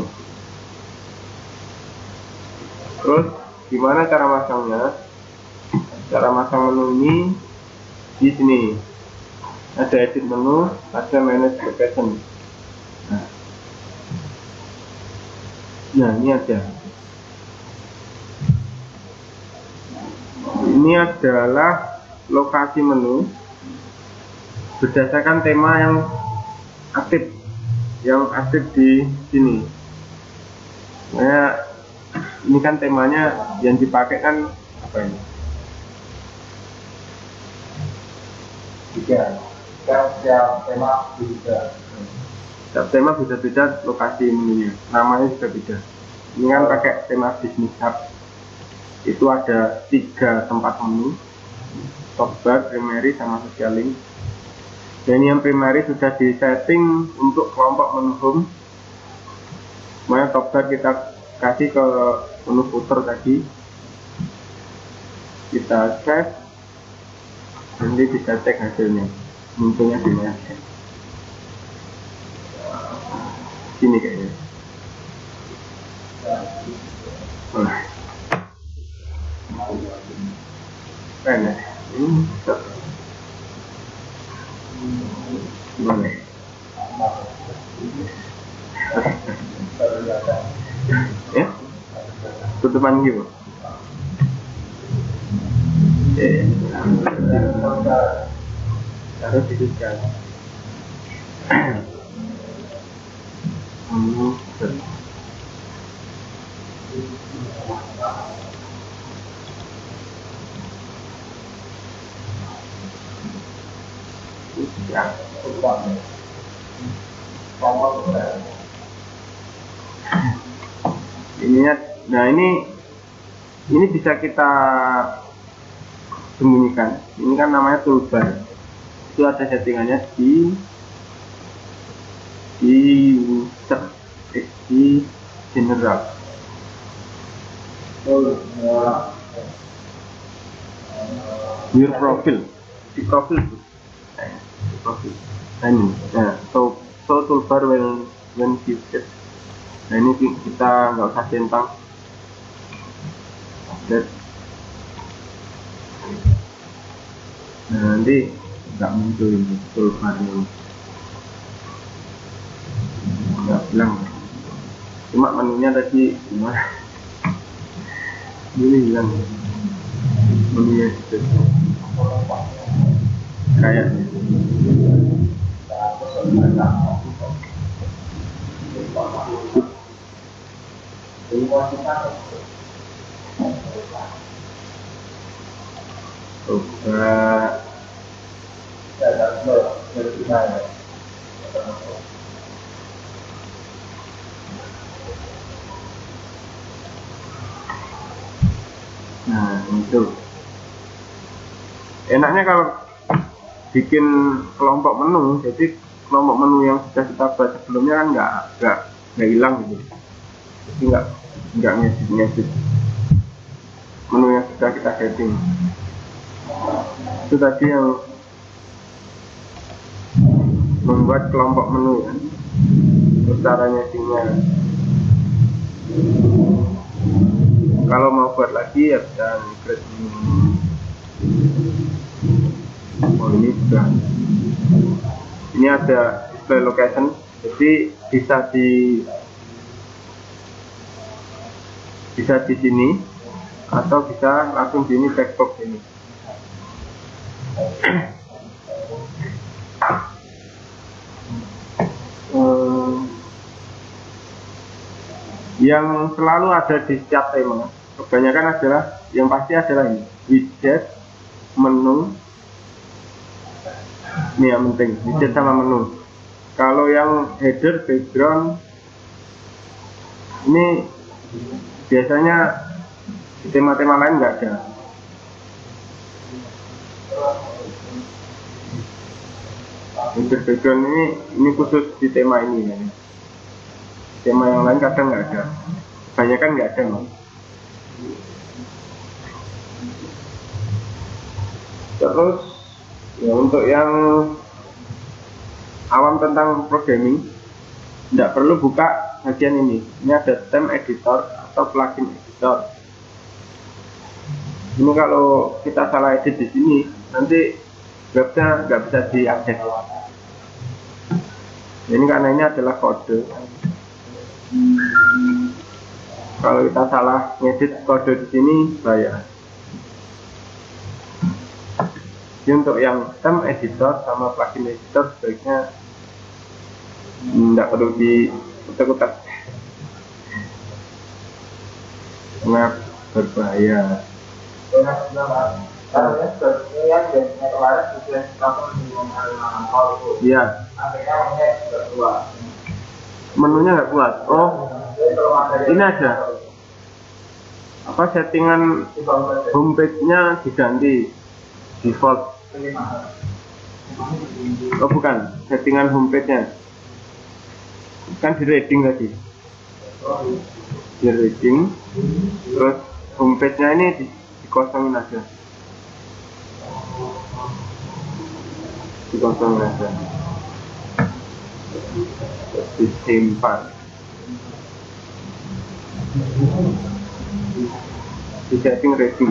Terus gimana cara masangnya? Cara masang menu ini di sini. Ada edit menu, ada manage location. Nah, ini ada. Ini adalah lokasi menu berdasarkan tema yang aktif di sini. Nah, ini kan temanya yang dipakai kan apa ini? Tiga. Setiap tema beda. Setiap tema beda-beda lokasi menunya, namanya juga beda. Ini kan pakai tema Business Hub. Itu ada 3 tempat menu, top bar, primary, sama social link. Dan yang primary sudah disetting untuk kelompok menu home. Makanya top bar kita kasih ke menu footer tadi. Kita save, nanti bisa cek hasilnya, munculnya di mana. Sini kayaknya. Keren ya? Gimana? Ya? Tutupan gitu. Harus ditutup. Ininya, nah ini bisa kita sembunyikan. Ini kan namanya toolbar. Itu ada settingannya di user, di general. Your profile, di profil. Nah, ini, nah, so toolbar when viewed. Nah, ini kita nggak usah centang. Update. Nah, nanti nggak muncul ini toolbarnya. Nggak bilang. Cuma menunya tadi gimana? Ini bilang menunya itu kayaknya. Nah, itu enaknya kalau bikin kelompok menu, jadi kelompok menu yang sudah kita buat sebelumnya kan nggak hilang gitu, jadi nggak ngedit menu yang sudah kita setting. Itu tadi yang membuat kelompok menu ya, cara nyedingnya. Kalau mau buat lagi ya bisa create menu. Oh ini sudah, ini ada display location, jadi bisa di sini atau bisa langsung di ini checkbox ini. Yang selalu ada di setiap tema kebanyakan adalah, yang pasti adalah ini widget, menu. Ini yang penting, widget sama menu. Kalau yang header, background, ini biasanya di tema-tema lain nggak ada. Header, background ini khusus di tema ini ya. Tema yang lain kadang nggak ada, kebanyakan nggak ada. Terus ya, untuk yang awam tentang programming tidak perlu buka bagian ini. Ini ada theme editor atau plugin editor. Ini kalau kita salah edit di sini, nanti webnya nggak bisa diakses. Ini karena ini adalah kode. Kalau kita salah ngedit kode di sini, bahaya. Jadi untuk yang theme editor sama plugin editor sebaiknya tidak perlu diutak-utak karena berbahaya. Iya. Menunya nggak kuat. Oh, ini aja. Apa settingan homepage-nya diganti default? Oh bukan, settingan homepage-nya. Kan di reading tadi. Di reading. Terus homepage-nya ini dikosongin aja. Dikosongin aja. Disimpan, di setting rating.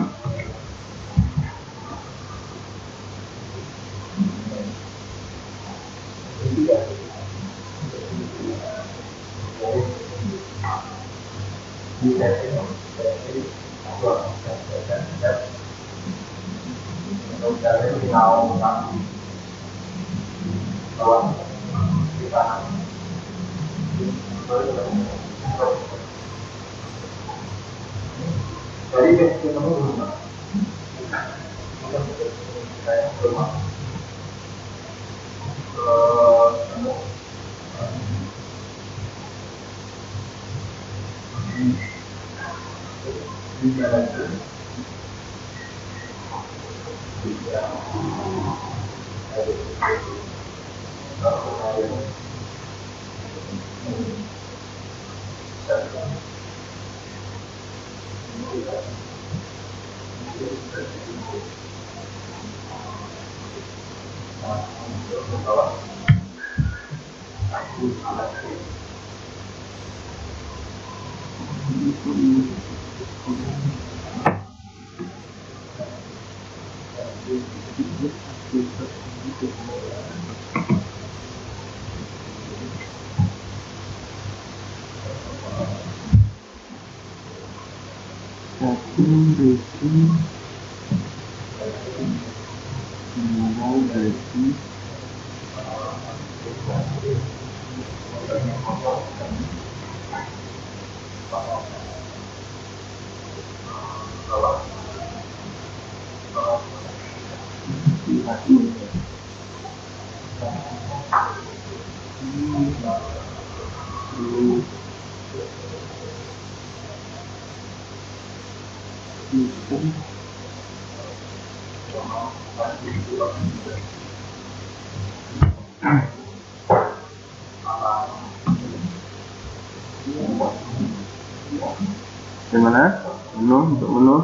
mana? Untuk menu.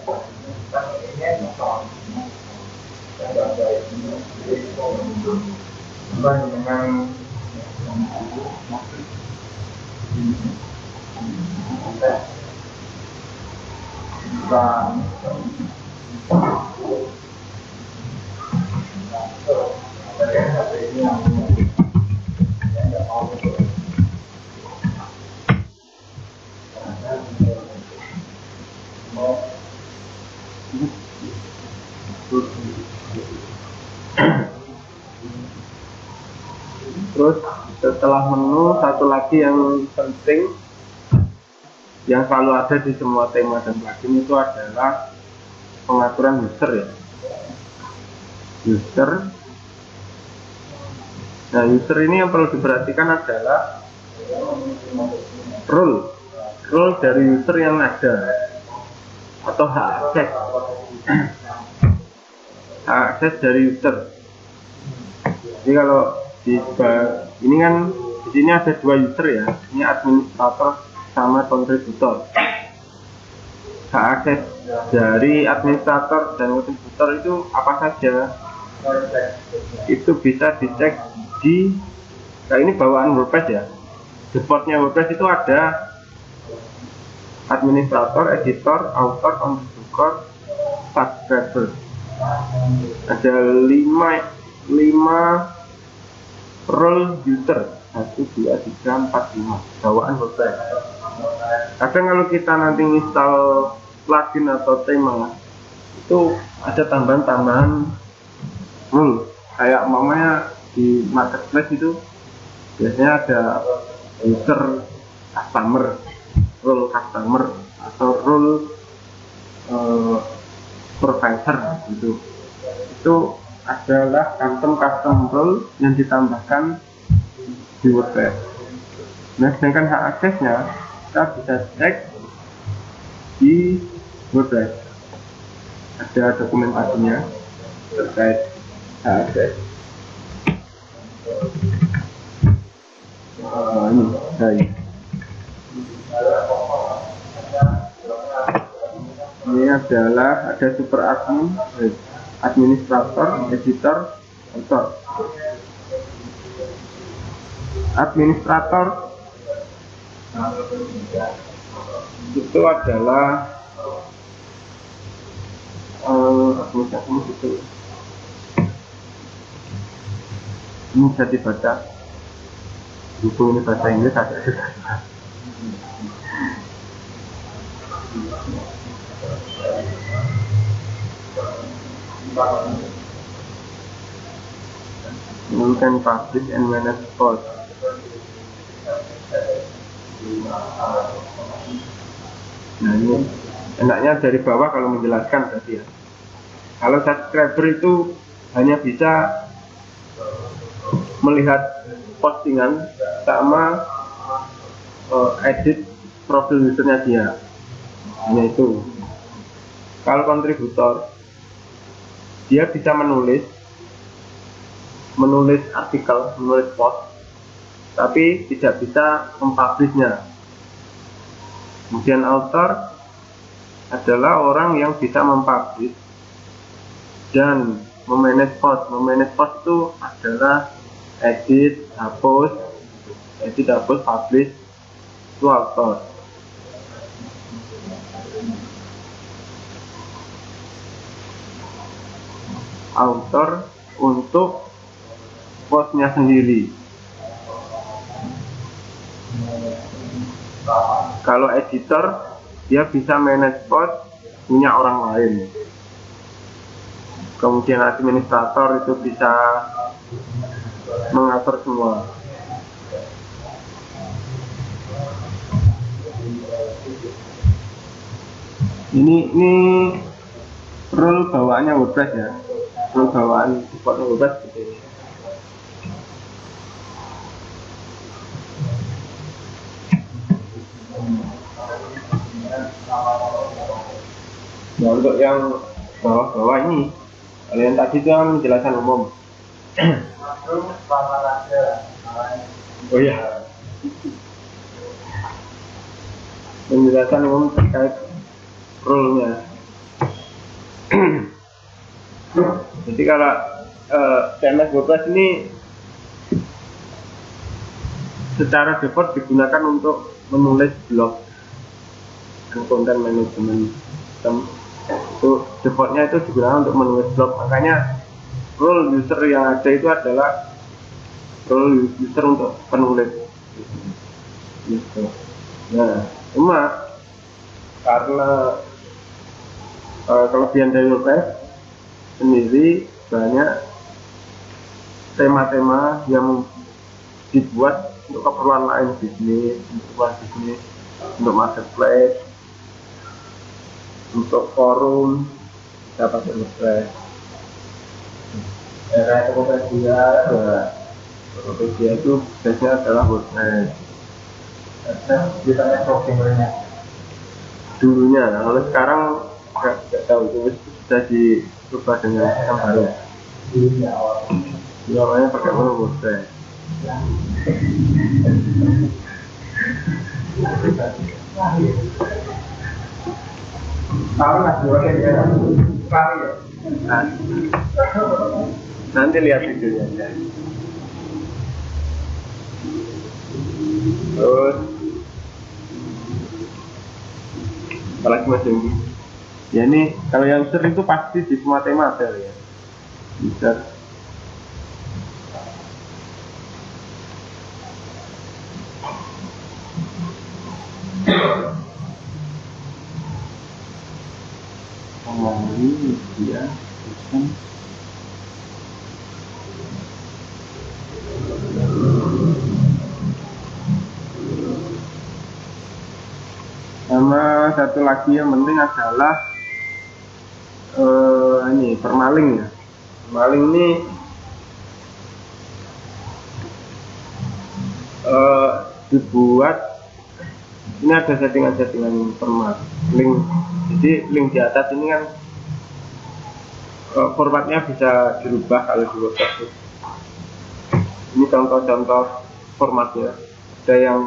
Terus setelah menu, satu lagi yang penting yang selalu ada di semua tema dan plugin itu adalah pengaturan user ya. User. Nah, user ini yang perlu diperhatikan adalah role dari user yang ada atau hak akses. Hak akses dari user. Jadi kalau ini kan di sini ada dua user ya, ini administrator sama kontributor. Hak akses dari administrator dan kontributor itu apa saja? Itu bisa dicek di, nah ini bawaan WordPress ya. Defaultnya WordPress itu ada administrator, editor, author, contributor, subscriber. Ada 5 role user 1, 2, 3, 4, 5 bawaan WordPress. Kadang kalau kita nanti install plugin atau tema itu ada tambahan rule, kayak umpamanya di marketplace itu biasanya ada user customer, role customer atau role supervisor gitu. Itu adalah custom role yang ditambahkan di WordPress. Nah, sedangkan hak aksesnya kita bisa cek di WordPress. Ada dokumentasinya terkait hak akses. Ini adalah ada super admin, administrator, editor, author. Administrator itu adalah ini bisa dibaca buku ini bahasa Inggris ada. You can publish and manage posts. Nah, ini enaknya dari bawah kalau menjelaskan berarti ya. Kalau subscriber itu hanya bisa melihat postingan sama edit profil usernya dia, hanya itu. Kalau kontributor dia bisa menulis artikel, menulis post, tapi tidak bisa mempublishnya. Kemudian author adalah orang yang bisa mempublish dan memanage post. Memanage post itu adalah edit, hapus, publish, itu author. Author untuk postnya sendiri. Kalau editor dia bisa manage post punya orang lain. Kemudian administrator itu bisa mengatur semua. Ini rule bawaannya WordPress ya. Rule bawaan default WordPress seperti ini. Nah, untuk yang bawah-bawah ini, kalau yang tadi itu kan penjelasan umum. Oh iya. penjelasan umum terkait rule-nya. Jadi kalau CMS WordPress ini secara default digunakan untuk menulis blog dan konten manajemen sistem. Itu defaultnya itu digunakan untuk menulis blog, makanya role user yang ada itu adalah role user untuk penulis gitu. Nah, cuma karena kelebihan dari WordPress sendiri banyak tema-tema yang dibuat untuk keperluan lain, bisnis, untuk marketplace, untuk forum, dapat WordPress. Tokopedia itu biasanya adalah WordPress. Biasanya programmernya Dulunya, kalau sekarang nggak tahu, itu sudah diubah dengan sistem baru. dulunya awal. Namanya pakai WordPress. Tahu nggak dua kira kali ya? Nah, nanti lihat videonya aja. Terus apalagi Mas Yonggi? Ya ini kalau yang user itu pasti di semua tema ada ya. User. Ini dia sistem sama satu lagi yang penting adalah ini permaling ya. Permaling ini dibuat, ini ada settingan-settingan permaling. Jadi link di atas ini kan formatnya bisa dirubah kalau di WordPress. Ini contoh-contoh formatnya. Ada yang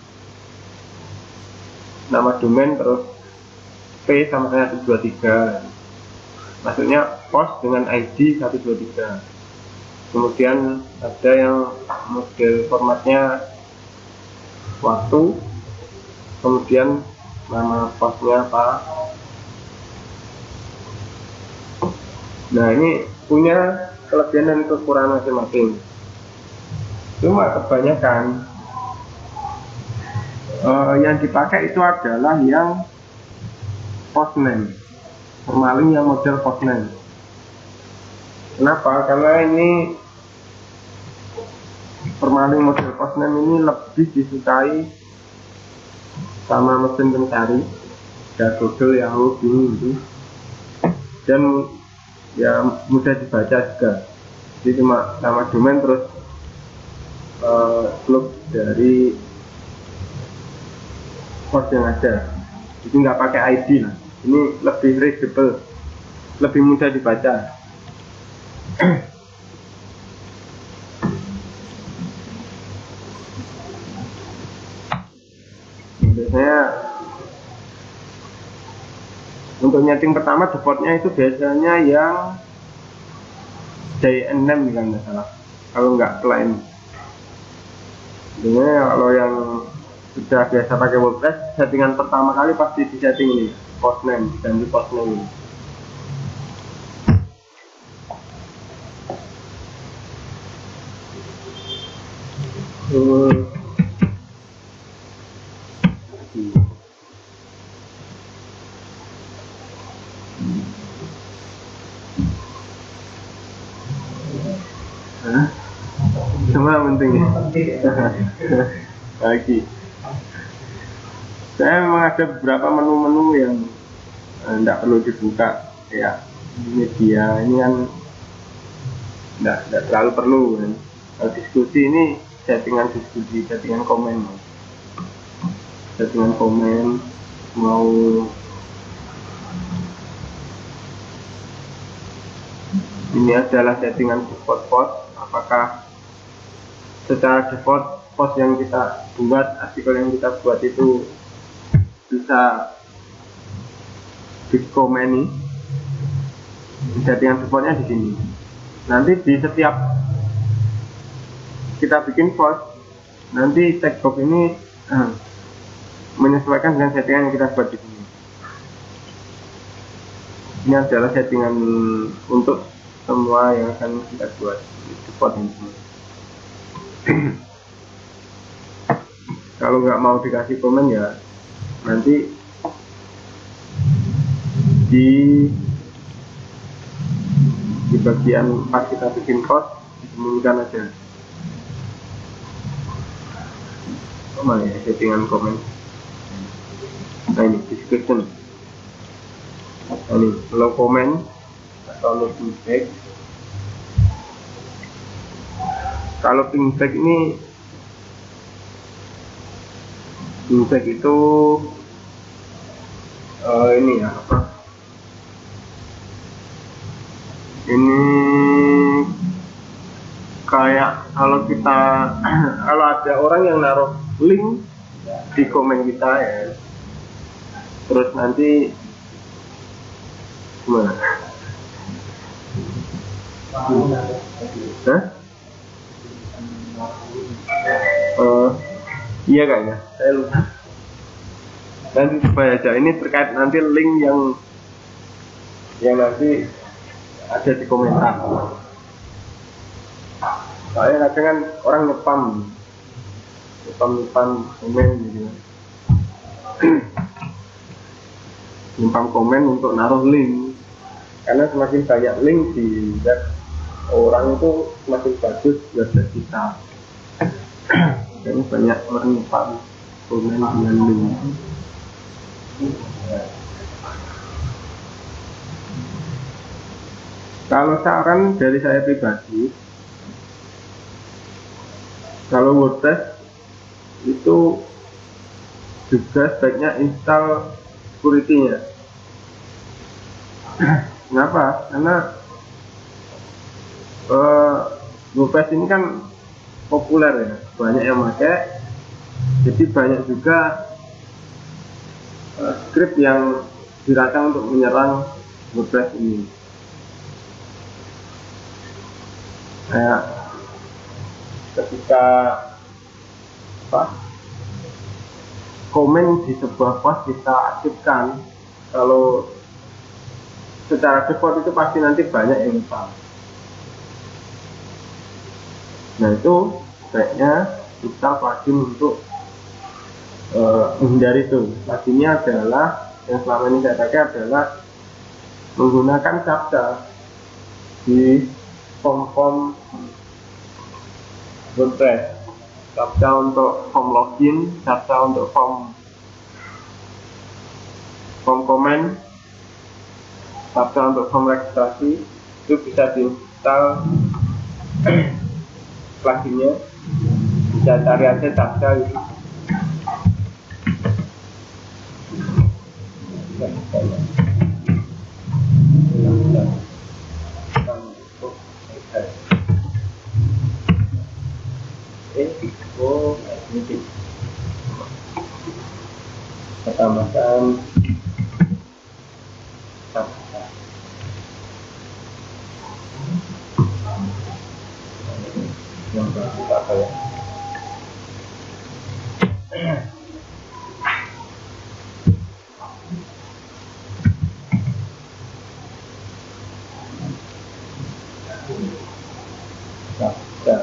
nama domain terus P sama dengan 123, maksudnya post dengan ID 123. Kemudian ada yang model formatnya waktu, kemudian nama postnya apa. Nah, ini punya kelebihan dan kekurangan masing-masing. Cuma kebanyakan yang dipakai itu adalah yang postname, permaling yang model postname. Kenapa? Karena ini permaling model postname ini lebih disukai sama mesin pencari, ya Google, Yahoo, Bing itu, dan ya mudah dibaca juga. Jadi cuma nama domain terus klub dari post yang ada, jadi nggak pakai ID lah. Ini lebih readable, lebih mudah dibaca. Biasanya untuk nyeting pertama defaultnya itu biasanya yang DNM kan nggak salah, kalau nggak client. Sebenarnya kalau yang sudah biasa pakai WordPress, settingan pertama kali pasti di setting ini postname, ganti postname. Semua penting ya. Lagi saya memang ada beberapa menu-menu yang tidak perlu dibuka ya. Media ini kan tidak terlalu perlu kan. Kalau diskusi ini settingan diskusi, settingan komen mau ini adalah settingan default post. Apakah secara default post yang kita buat, artikel yang kita buat itu bisa dikomeni, settingan supportnya di sini. Nanti di setiap kita bikin post, nanti checkbox ini menyesuaikan dengan settingan yang kita buat di sini. Ini adalah settingan untuk semua yang akan kita buat di support ini. Kalau nggak mau dikasih komen ya nanti di bagian pas kita bikin post disembunyikan aja. Mana ya settingan komen? Nah ini description. Ini low comment atau low feedback. Kalau feedback ini feedback itu ini ya apa? Ini kayak kalau kita kalau ada orang yang naruh link di komen kita ya, terus nanti gimana? Hah? Iya kayaknya, saya lupa. Nanti supaya aja ini terkait nanti link yang nanti ada di komentar. Soalnya kadang kan orang ngepam komen gitu. Ngepam komen untuk naruh link. Karena semakin banyak link di web orang itu semakin bagus website kita. Karena banyak orang ngepam komen dengan link. Kalau saran dari saya pribadi, kalau WordPress itu juga sebaiknya install security-nya. Kenapa? Karena WordPress ini kan populer ya, banyak yang pakai, jadi banyak juga script yang dirancang untuk menyerang WordPress ini. Kayak ketika komen di sebuah post kita aktifkan, kalau secara default itu pasti nanti banyak yang spam. Nah itu sebaiknya kita plugin untuk menghindari itu. Pluginnya adalah yang selama ini saya pakai adalah menggunakan captcha di form WordPress. Captcha untuk form login, captcha untuk form comment, captcha untuk form registrasi. Itu bisa diinstal pluginnya, bisa cari aja captcha itu. Kita tambahkan captcha. Yang kita apa ya? Captcha.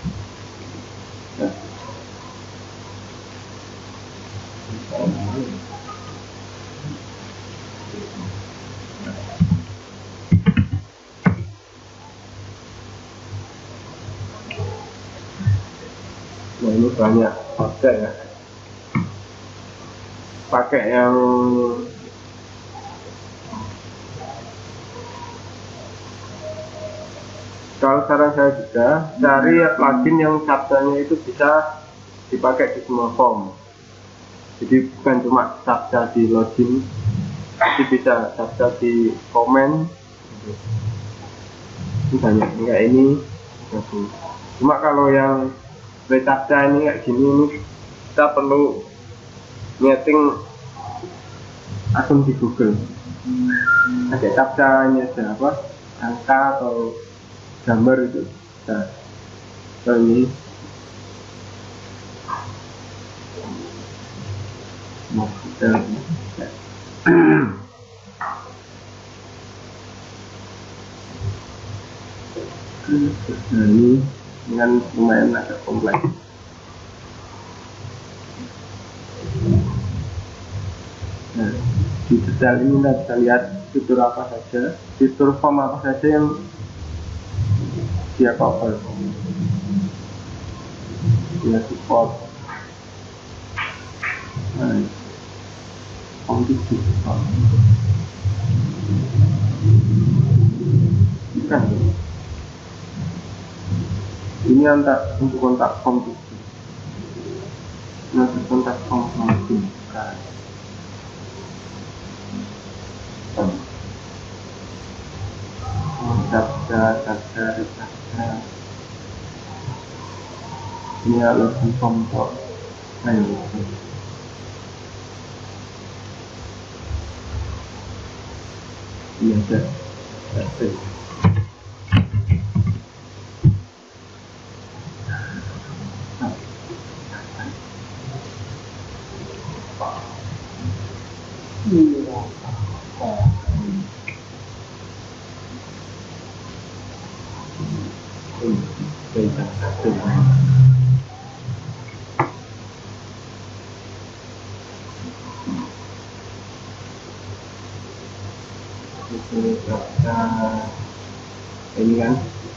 Nah ini banyak pakai ya, pakai yang kalau saran saya juga cari plugin yang captcha-nya itu bisa dipakai di semua form. Jadi bukan cuma captcha di login, tapi bisa captcha di komen. Ini banyak kayak ini. Cuma kalau yang captcha ini kayak gini, ini kita perlu nyeting akun di Google, ada captcha, ini ada apa, angka atau gambar itu. Nah, ini mau kita nah, ini dengan lumayan agak kompleks. Nah, di detail ini kita bisa lihat fitur apa saja, fitur form apa saja yang dia cover. Dia support. Nah, bukan. Ini untuk kontak form itu. Untuk kontak form itu. Daftar. Ini adalah form untuk ini ada ini kan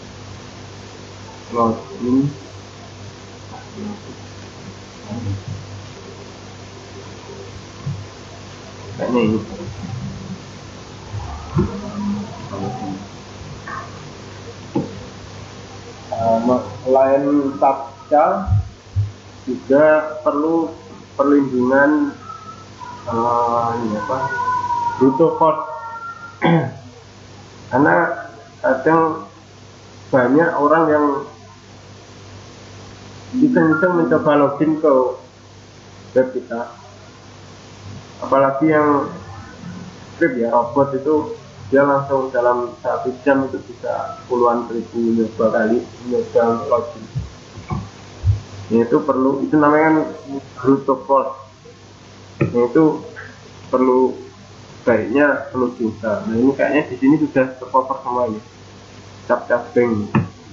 login kayaknya ini selain captcha juga perlu perlindungan ini apa, brute force. Karena kadang banyak orang yang iseng-iseng mencoba login ke web kita, apalagi yang script ya, robot itu dia langsung dalam 1 jam itu bisa puluhan ribu nyoba kali nyoba untuk login. Itu perlu, itu namanya brute force. Itu perlu, baiknya perlu diinstal. Nah, ini kayaknya di sini sudah tercover semua ya, captcha bank.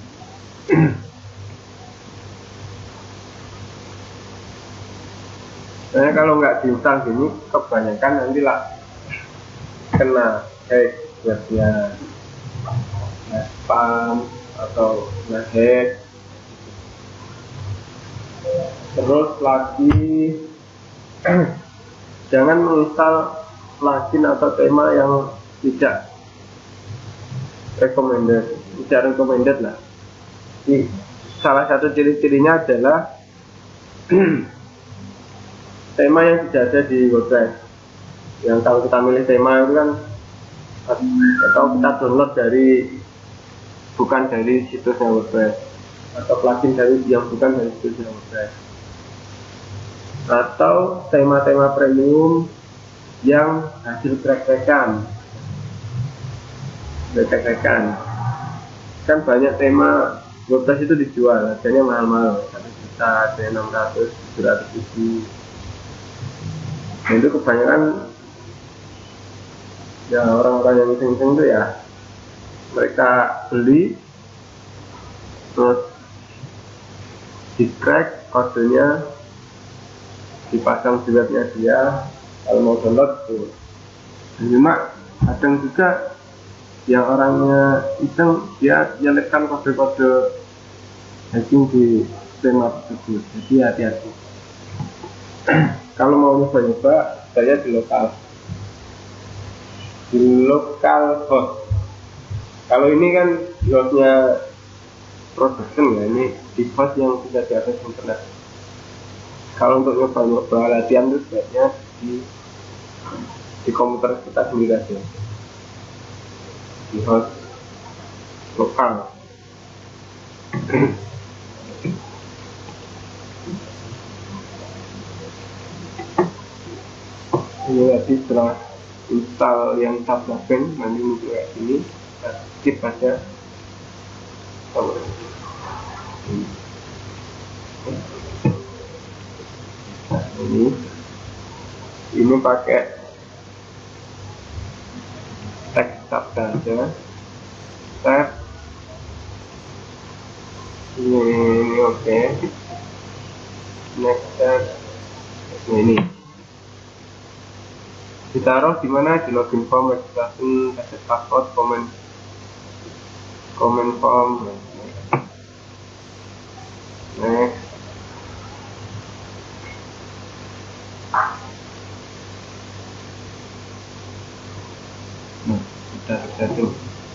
Soalnya kalau nggak diinstal gini, kebanyakan nanti lah kena hack webnya, spam atau hack. Terus lagi jangan menginstal plugin atau tema yang tidak recommended lah. Jadi, salah satu ciri-cirinya adalah tema yang tidak ada di WordPress. Yang kalau kita milih tema itu kan, atau kita download bukan dari situsnya WordPress, atau plugin yang bukan dari situsnya WordPress, atau tema-tema premium yang hasil crack-crackan. Kan banyak tema WordPress itu dijual, harganya mahal-mahal, 1 juta, ada 600, 700 ribu. Nah, itu kebanyakan ya orang-orang yang iseng-iseng itu ya, mereka beli terus di crack kodenya, dipasang di webnya dia, kalau mau download tuh. Cuma kadang juga yang orangnya iseng, dia nyelipkan kode-kode hacking di tema tersebut. Jadi hati-hati. Kalau mau nyoba-nyoba, saya di lokal host. Kalau ini kan di hostnya production ya, ini di host yang sudah di atas internet. Kalau untuk nyoba-nyoba latihan itu sebaiknya di komputer kita sendiri aja, di host lokal. Ini tadi setelah install yang subdomain nanti muncul kayak gini, kita skip aja. Nah, ini pakai teks sabda aja, tab ini oke. Next tab ini ditaruh di mana, di login form, registration, reset password, comment form. Next, udah tuh.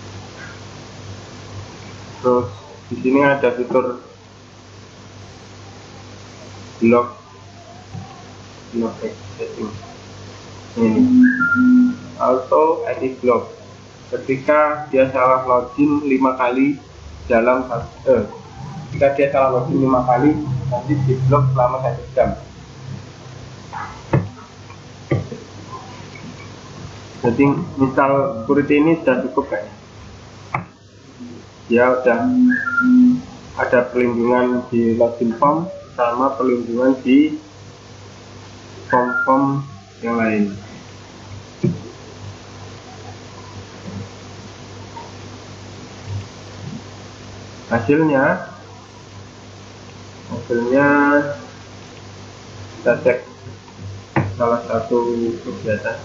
Terus di sini ada fitur blog setting. Ini auto edit blog. Ketika dia salah login 5 kali dalam jika dia salah login 5 kali, nanti di blok selama 1 jam. Jadi misal security ini sudah cukup kan? Ya udah ada perlindungan di login form sama perlindungan di form yang lain. Hasilnya kita cek salah satu kegiatan.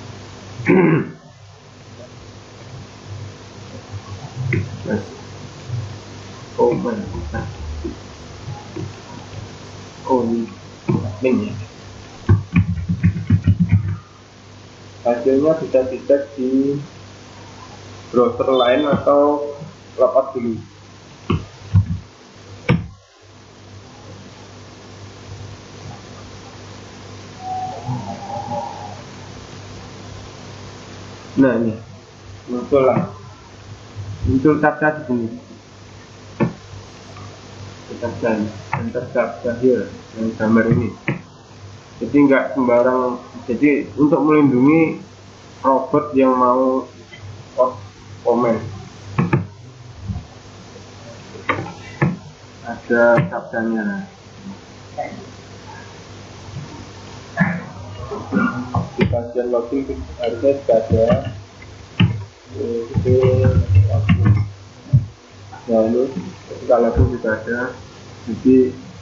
Ini hasilnya bisa dicek di browser lain atau logout dulu. Nah ini muncul captcha di sini. Kita enter captcha here yang gambar ini. Jadi nggak sembarang. Jadi untuk melindungi robot yang mau post komen, ada captchanya. Di bagian login harusnya sudah ada lalu ketika login juga ada, jadi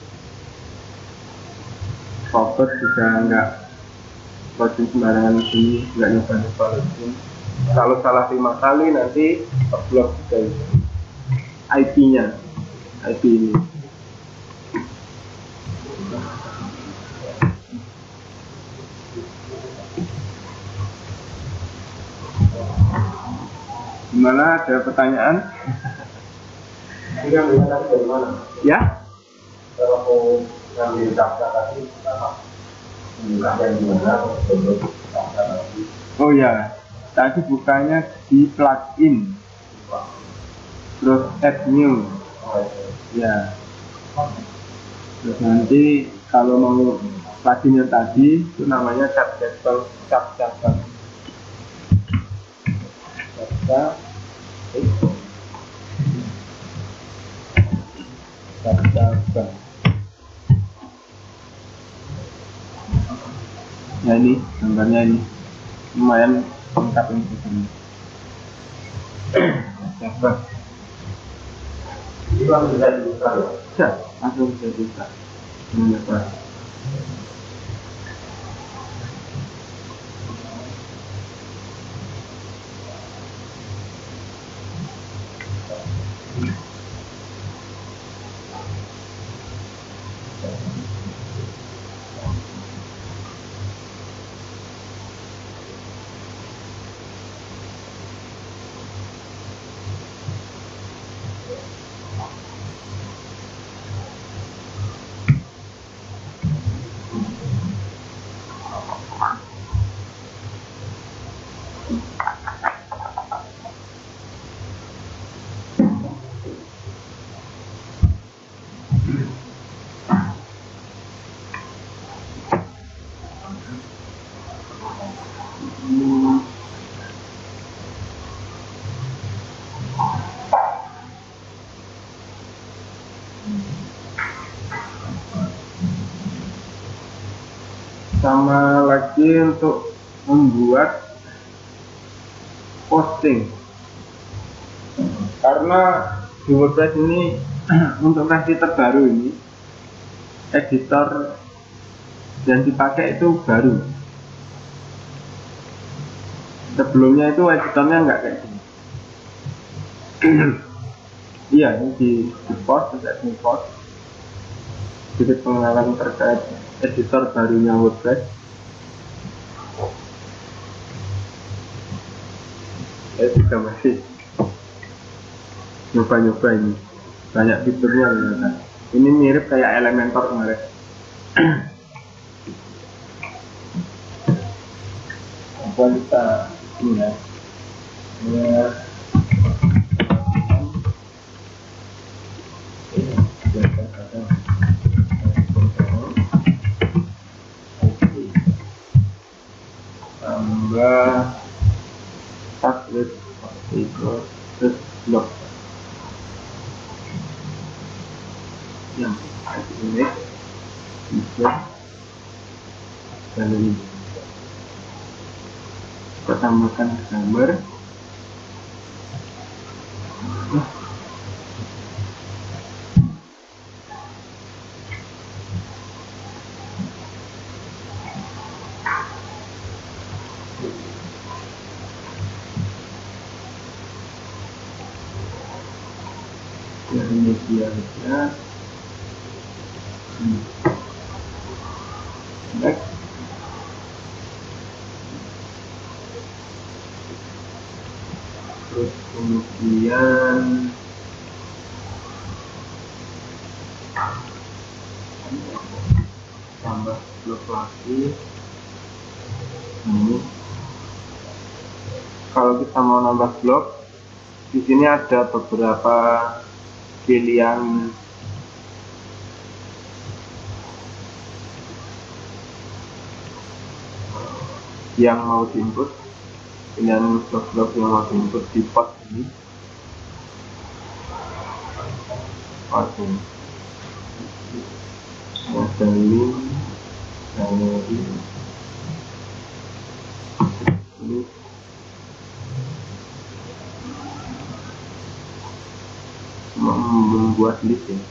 robot juga nggak login sembarangan di sini, nggak nyoba login. Kalau salah 5 kali nanti terblok juga IP-nya, IP ini. Gimana, ada pertanyaan? Dari mana? Ya? Kalau mau ngambil daftar tadi, yang gimana? Oh ya, tadi bukanya di plugin, terus add new. Ya. Terus nanti kalau mau pluginnya tadi itu namanya captcha. Ya ini gambarnya, ini lumayan lengkap ini. Bisa langsung bisa menyebar. Sama lagi untuk membuat posting, karena di WordPress ini untuk versi terbaru ini editor yang dipakai itu baru. Sebelumnya itu editornya nggak kayak gini. Iya, ini di post, tidak di post. Sedikit pengenalan terkait editor barunya WordPress. Saya juga masih nyoba-nyoba ini, banyak fiturnya ya. Ini mirip kayak Elementor kemarin. Coba kita ini ya. Tambah tablet terus blog yang ini bisa dan ini kita tambahkan gambar. Dari medianya next. Terus kemudian tambah blok lagi. Ini kalau kita mau nambah blok, di sini ada beberapa pilihan yang mau diinput, pilihan blok-blok yang mau diinput di post ini. Oke, ada link, gallery, ini membuat list ya.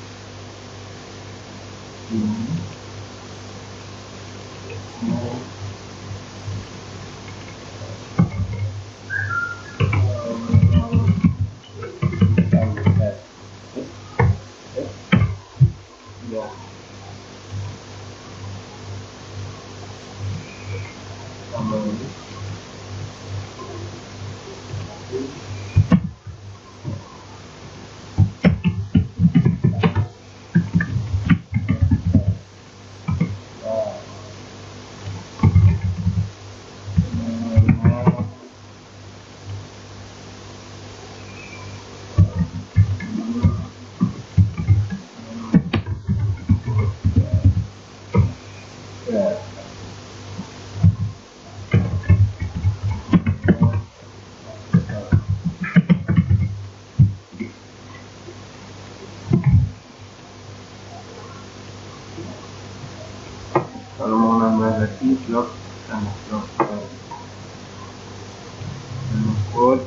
Kalau mau nambah lagi blok, tambah blok code.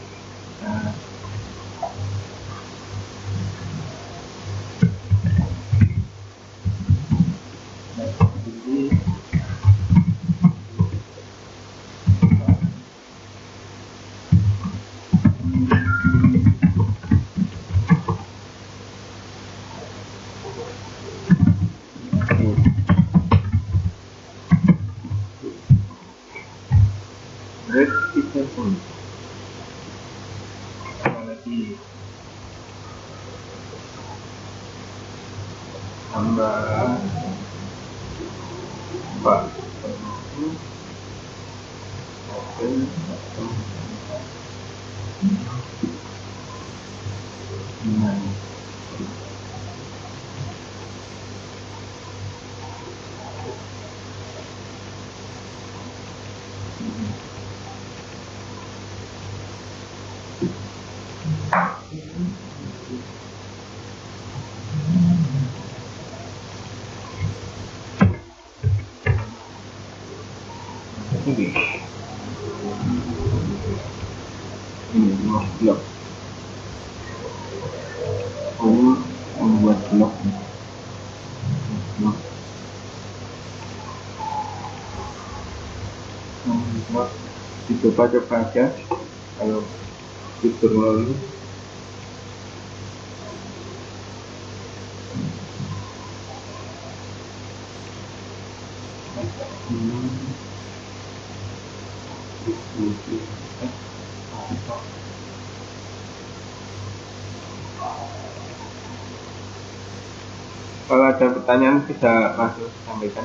pun lagi tambah Pak open dengan ini blok ini membuat blok dicoba-coba aja kalau fitur lalu kalau ada pertanyaan bisa langsung sampaikan.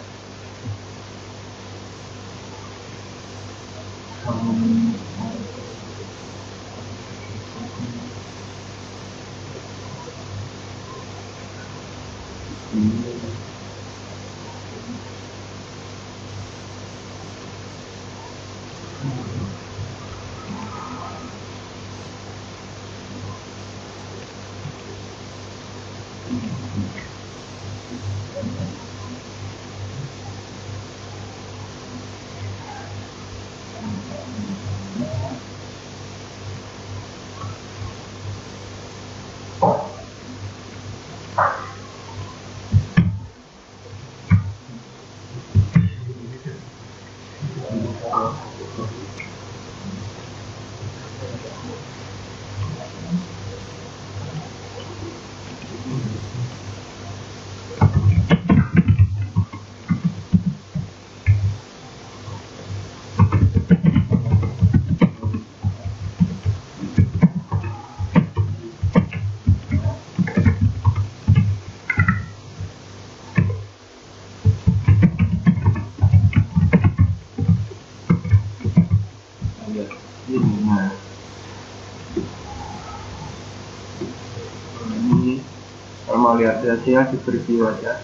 Ini kalau mau lihat hasilnya di preview aja.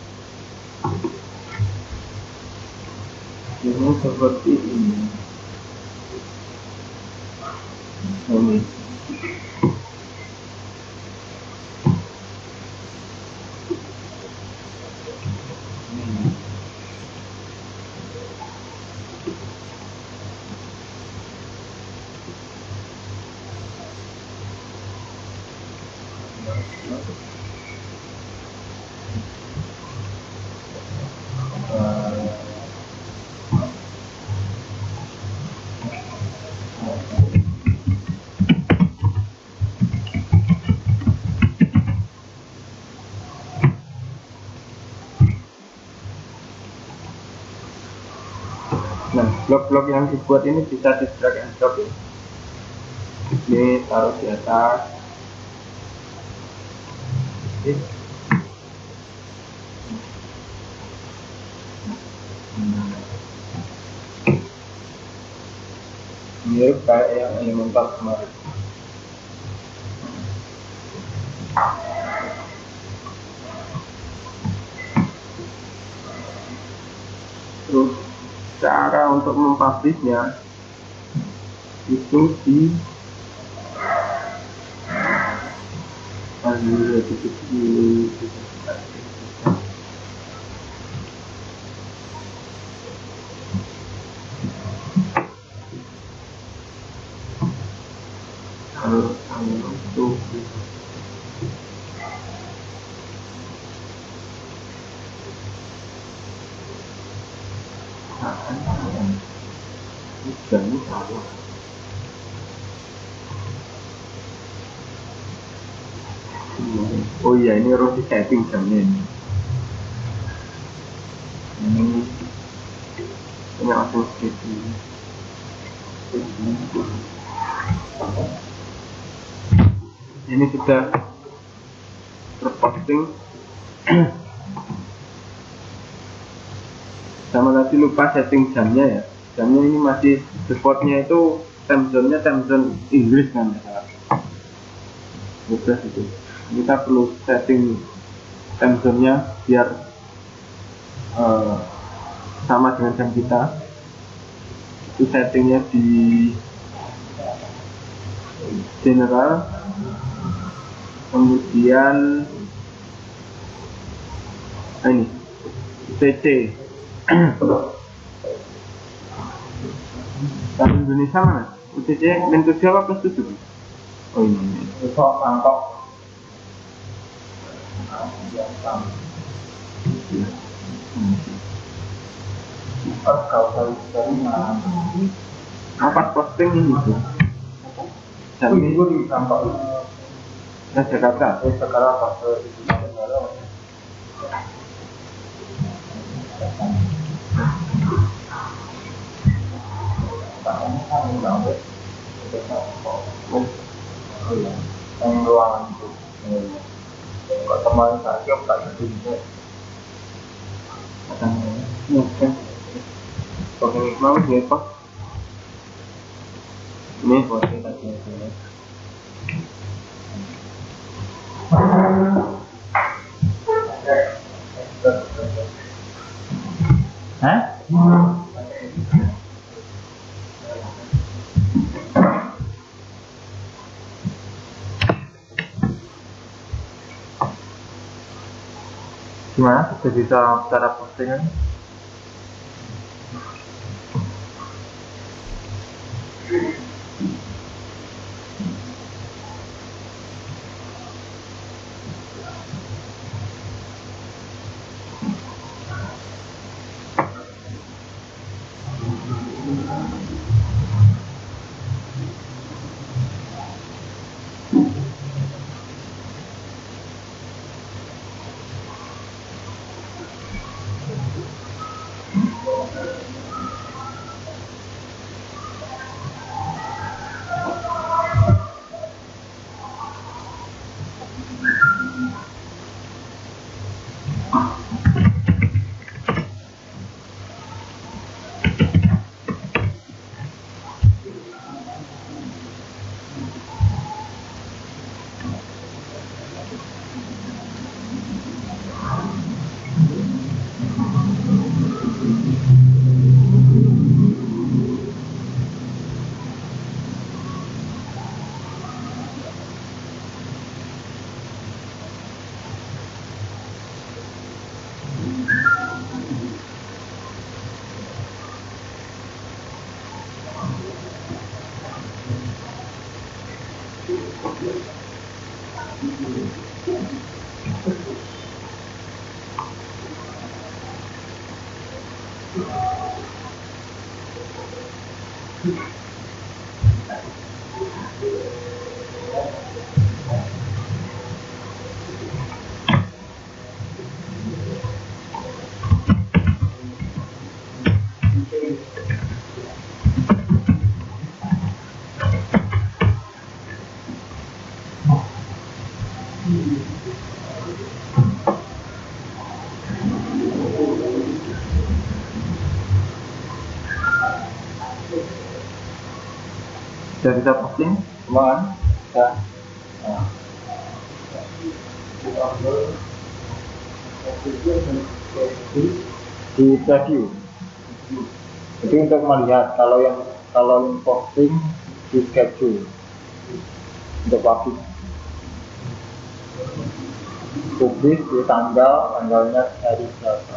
Ini seperti ini. Ini. Nah, blok-blok yang dibuat ini bisa di drag and drop ya. Ini taruh di atas. Mirip kayak yang elemental kemarin. Terus cara untuk mempublishnya itu di oh iya, ini harus di setting jamnya ini. Ini langsung setting. Ini sudah terposting. Sama tadi lupa setting jamnya ya. Jamnya ini masih defaultnya itu time zone-nya time zone Inggris kan ya. Udah itu. Kita perlu setting time zone-nya biar sama dengan jam kita. Itu settingnya di general, kemudian ini CC Dari Indonesia mana? UTC Mentus apa plus 7? Oh ini. Itu mangkok. Kau dari mana? Apa posting ini tuh? Jadi Gue di mangkok. nah Jakarta. Sekarang apa? Yang ruangan itu. Kok teman saya tak itu juga. Oke. Oke, mau siapa? Ini posting tadi. Hah? Gimana? Sudah bisa cara postingan? Sudah bisa posting? Semua kan? Ya. Nah. Di preview. Jadi untuk melihat kalau yang posting di schedule untuk publik publis di tanggalnya hari berapa.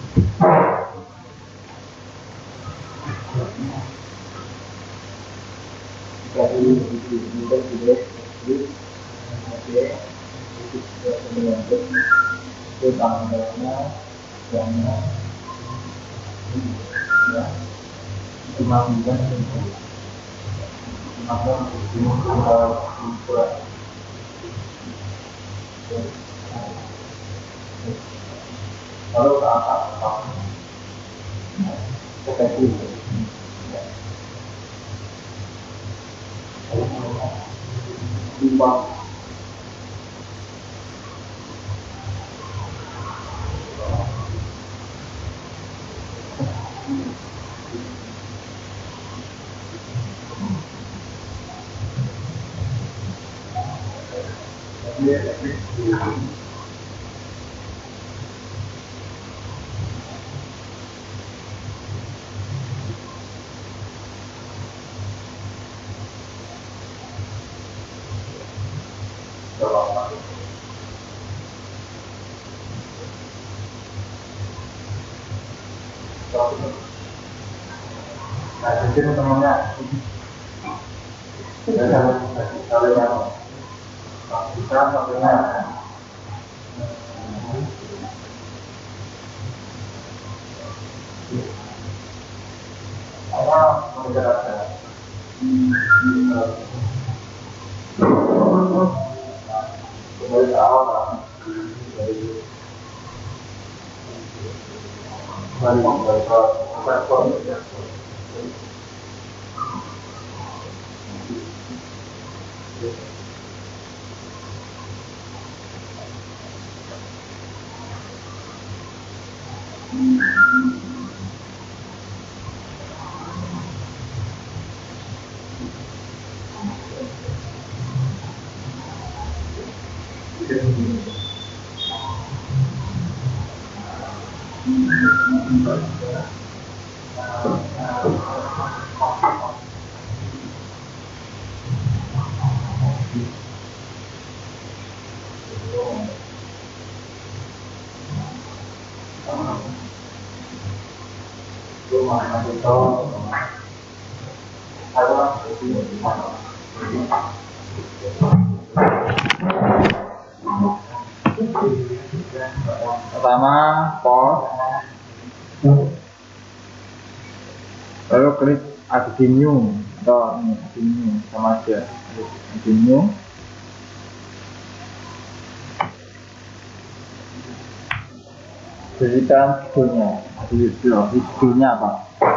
Dari untuk video itu tanggalnya jamnya ya 5 bulan kalau ke atas seperti itu lima Nah, jadi temennya kalau yang bisa satunya apa menjelaskan dari awal pertama pause, lalu klik add new atau ini add new sama aja, add new. Berikan judulnya apa?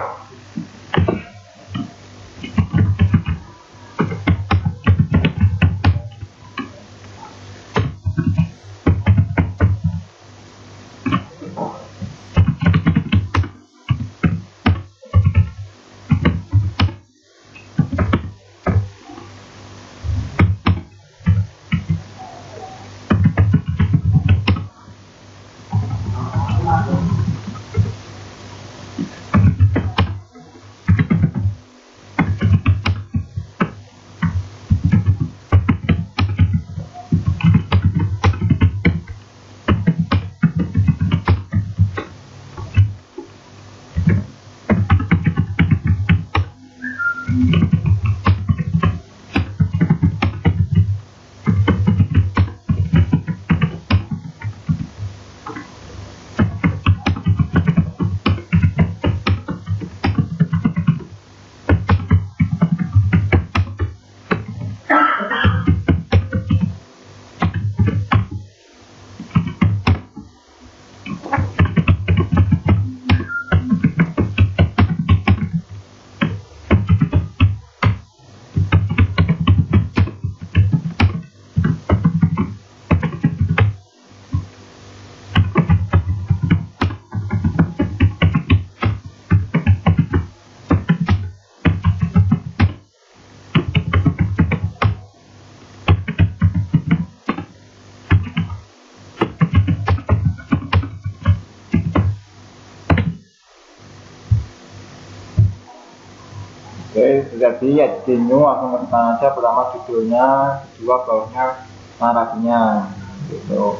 Oke, jadi ya di new langsung ketikkan aja, pertama judulnya, kedua bawahnya narasinya gitu.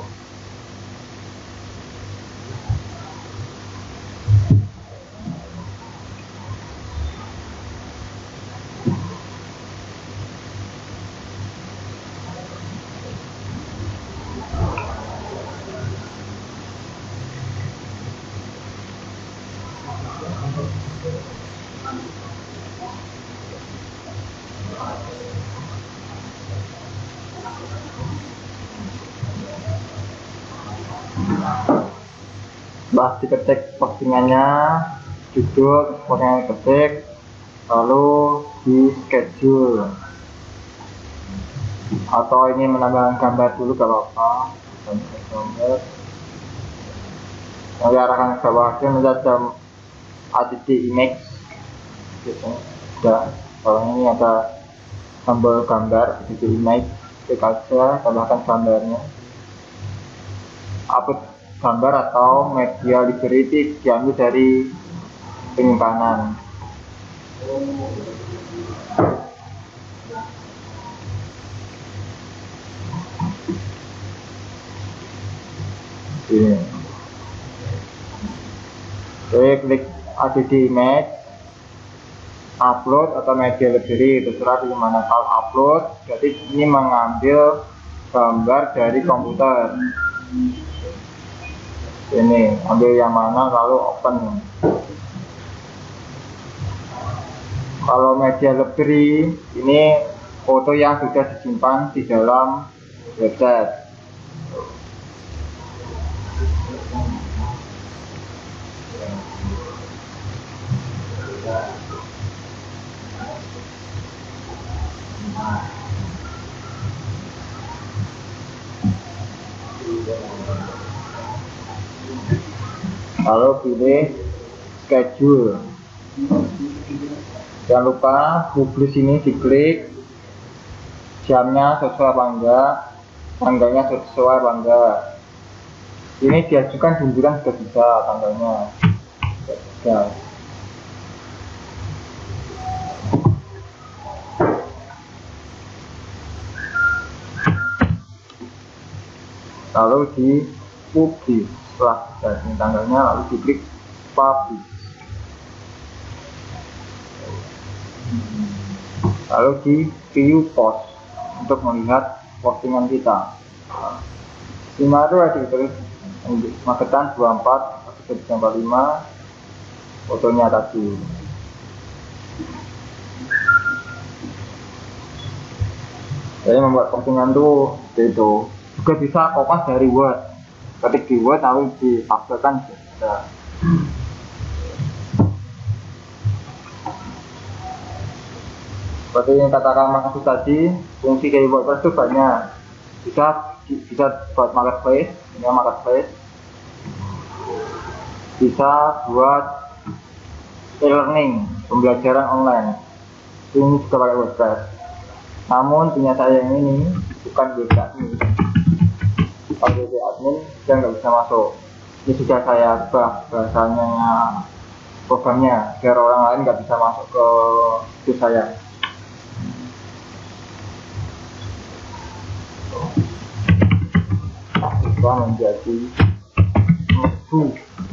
Setelah diketik postingannya, judul postingan ketik, lalu di schedule atau ini menambahkan gambar dulu gak apa-apa, gambar yang diarahkan ke bawahnya menjadi add image gitu. Kalau ini ada tombol gambar add image, klik aja, tambahkan gambarnya. Upload gambar atau media library diambil dari penyimpanan. Oke, klik add image, upload atau media library, terserah di mana. Kalau upload jadi ini mengambil gambar dari komputer, ini ambil yang mana lalu open. Kalau media library ini foto yang sudah disimpan di dalam website. Lalu pilih schedule. Jangan lupa publish ini diklik, jamnya sesuai apa enggak, tanggalnya sesuai apa enggak. Ini diajukan junjuran sudah bisa, tanggalnya sudah bisa. Lalu di publish, setelah jadi tanggalnya lalu diklik publish. Lalu di view post untuk melihat postingan kita. Simaru ada terus Magetan 24 45 fotonya tadi. Jadi membuat postingan itu juga bisa kopas dari Word, ketik di Word lalu dipaksakan bisa. Seperti yang katakan Mas Agus tadi, fungsi dari WordPress itu banyak. Bisa buat marketplace, ini marketplace. Bisa buat e-learning, pembelajaran online. Ini juga pakai WordPress. Namun punya saya yang ini bukan WP admin. Kalau WP admin dia nggak bisa masuk. Ini sudah saya ubah bahasanya programnya biar orang lain nggak bisa masuk ke situs saya. Menjadi musuh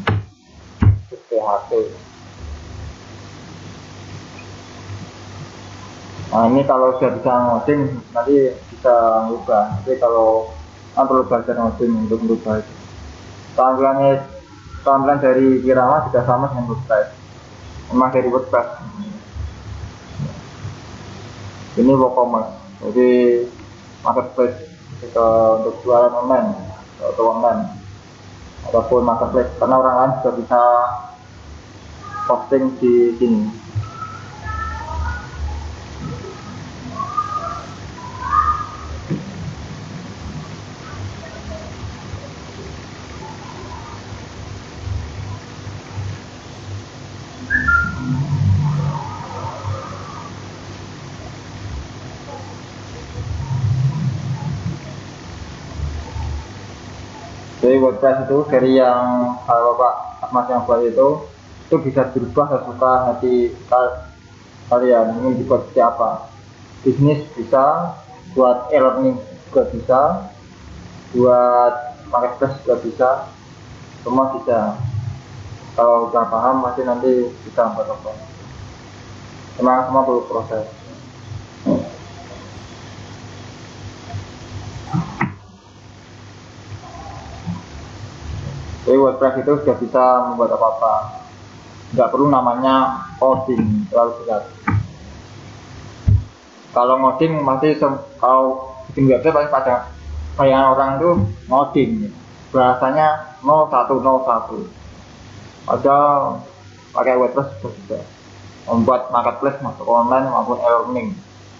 PHP. Nah ini kalau sudah bisa ngoding nanti bisa ngubah. Tapi kalau perlu belajar ngoding untuk merubah itu. Tampilan dari Kirama sudah sama dengan WordPress. Memang dari WordPress. Ini WooCommerce. Jadi marketplace untuk jualan online atau online ataupun marketplace, karena orang lain juga bisa posting di sini. Jadi WordPress itu dari yang kalau Pak Ahmad yang buat itu bisa berubah sesuka hati kalian ingin dibuat seperti apa. Bisnis bisa, buat e-learning juga bisa, buat marketplace juga bisa, semua bisa. Kalau udah paham pasti nanti bisa buat apa. Semua perlu proses. Jadi WordPress itu sudah bisa membuat apa-apa, nggak perlu namanya coding terlalu berat. Kalau ngoding pasti kalau bikin website pasti pada bayangan orang itu ngoding, bahasanya 0101. Padahal pakai WordPress sudah bisa membuat marketplace masuk online maupun e-learning.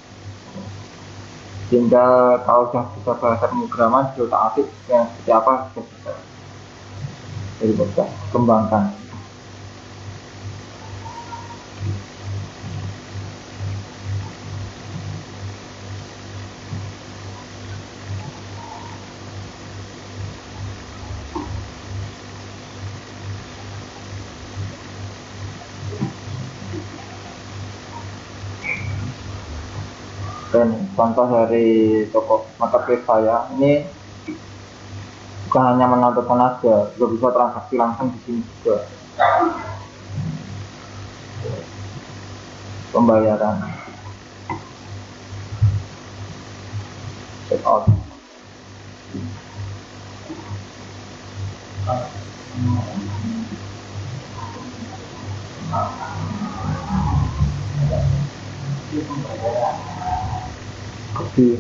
Sehingga kalau sudah bisa bahasa pemrograman sudah asik yang seperti apa sudah bisa. Jadi bisa kembangkan. Dan contoh dari toko marketplace saya ini bukan hanya menonton aja, juga bisa transaksi langsung di sini juga. pembayaran check out. Oke.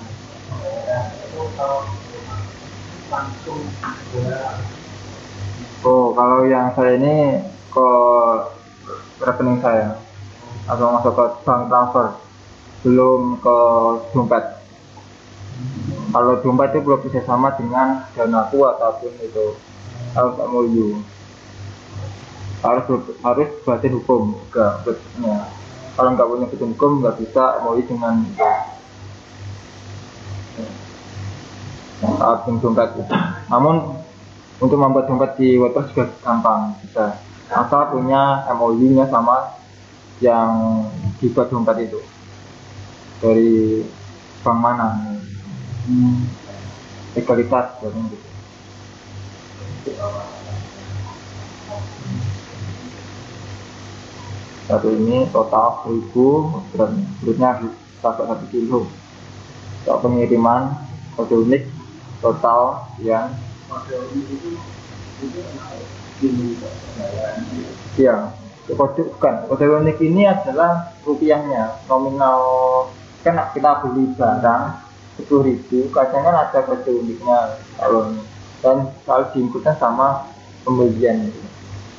Oh, kalau yang saya ini ke rekening saya atau masuk ke bank transfer, belum ke dompet. Kalau dompet itu belum bisa sama dengan Danaku ataupun itu harus MOU, harus batin hukum enggak betulnya. Kalau nggak punya batin hukum nggak bisa MOU dengan itu. Saat dompet itu. Namun untuk membuat dompet di WordPress juga gampang, bisa asal punya MOU-nya sama yang dibuat dompet itu dari bank mana, legalitas gitu. Satu ini total 1000, beratnya 1 kilo. Untuk pengiriman kode unik total yang ya, kode unik ini adalah rupiahnya nominal. Kan kita beli barang 10.000, kadang kan ada kode uniknya kalau dan selalu diinputkan sama pembelian itu.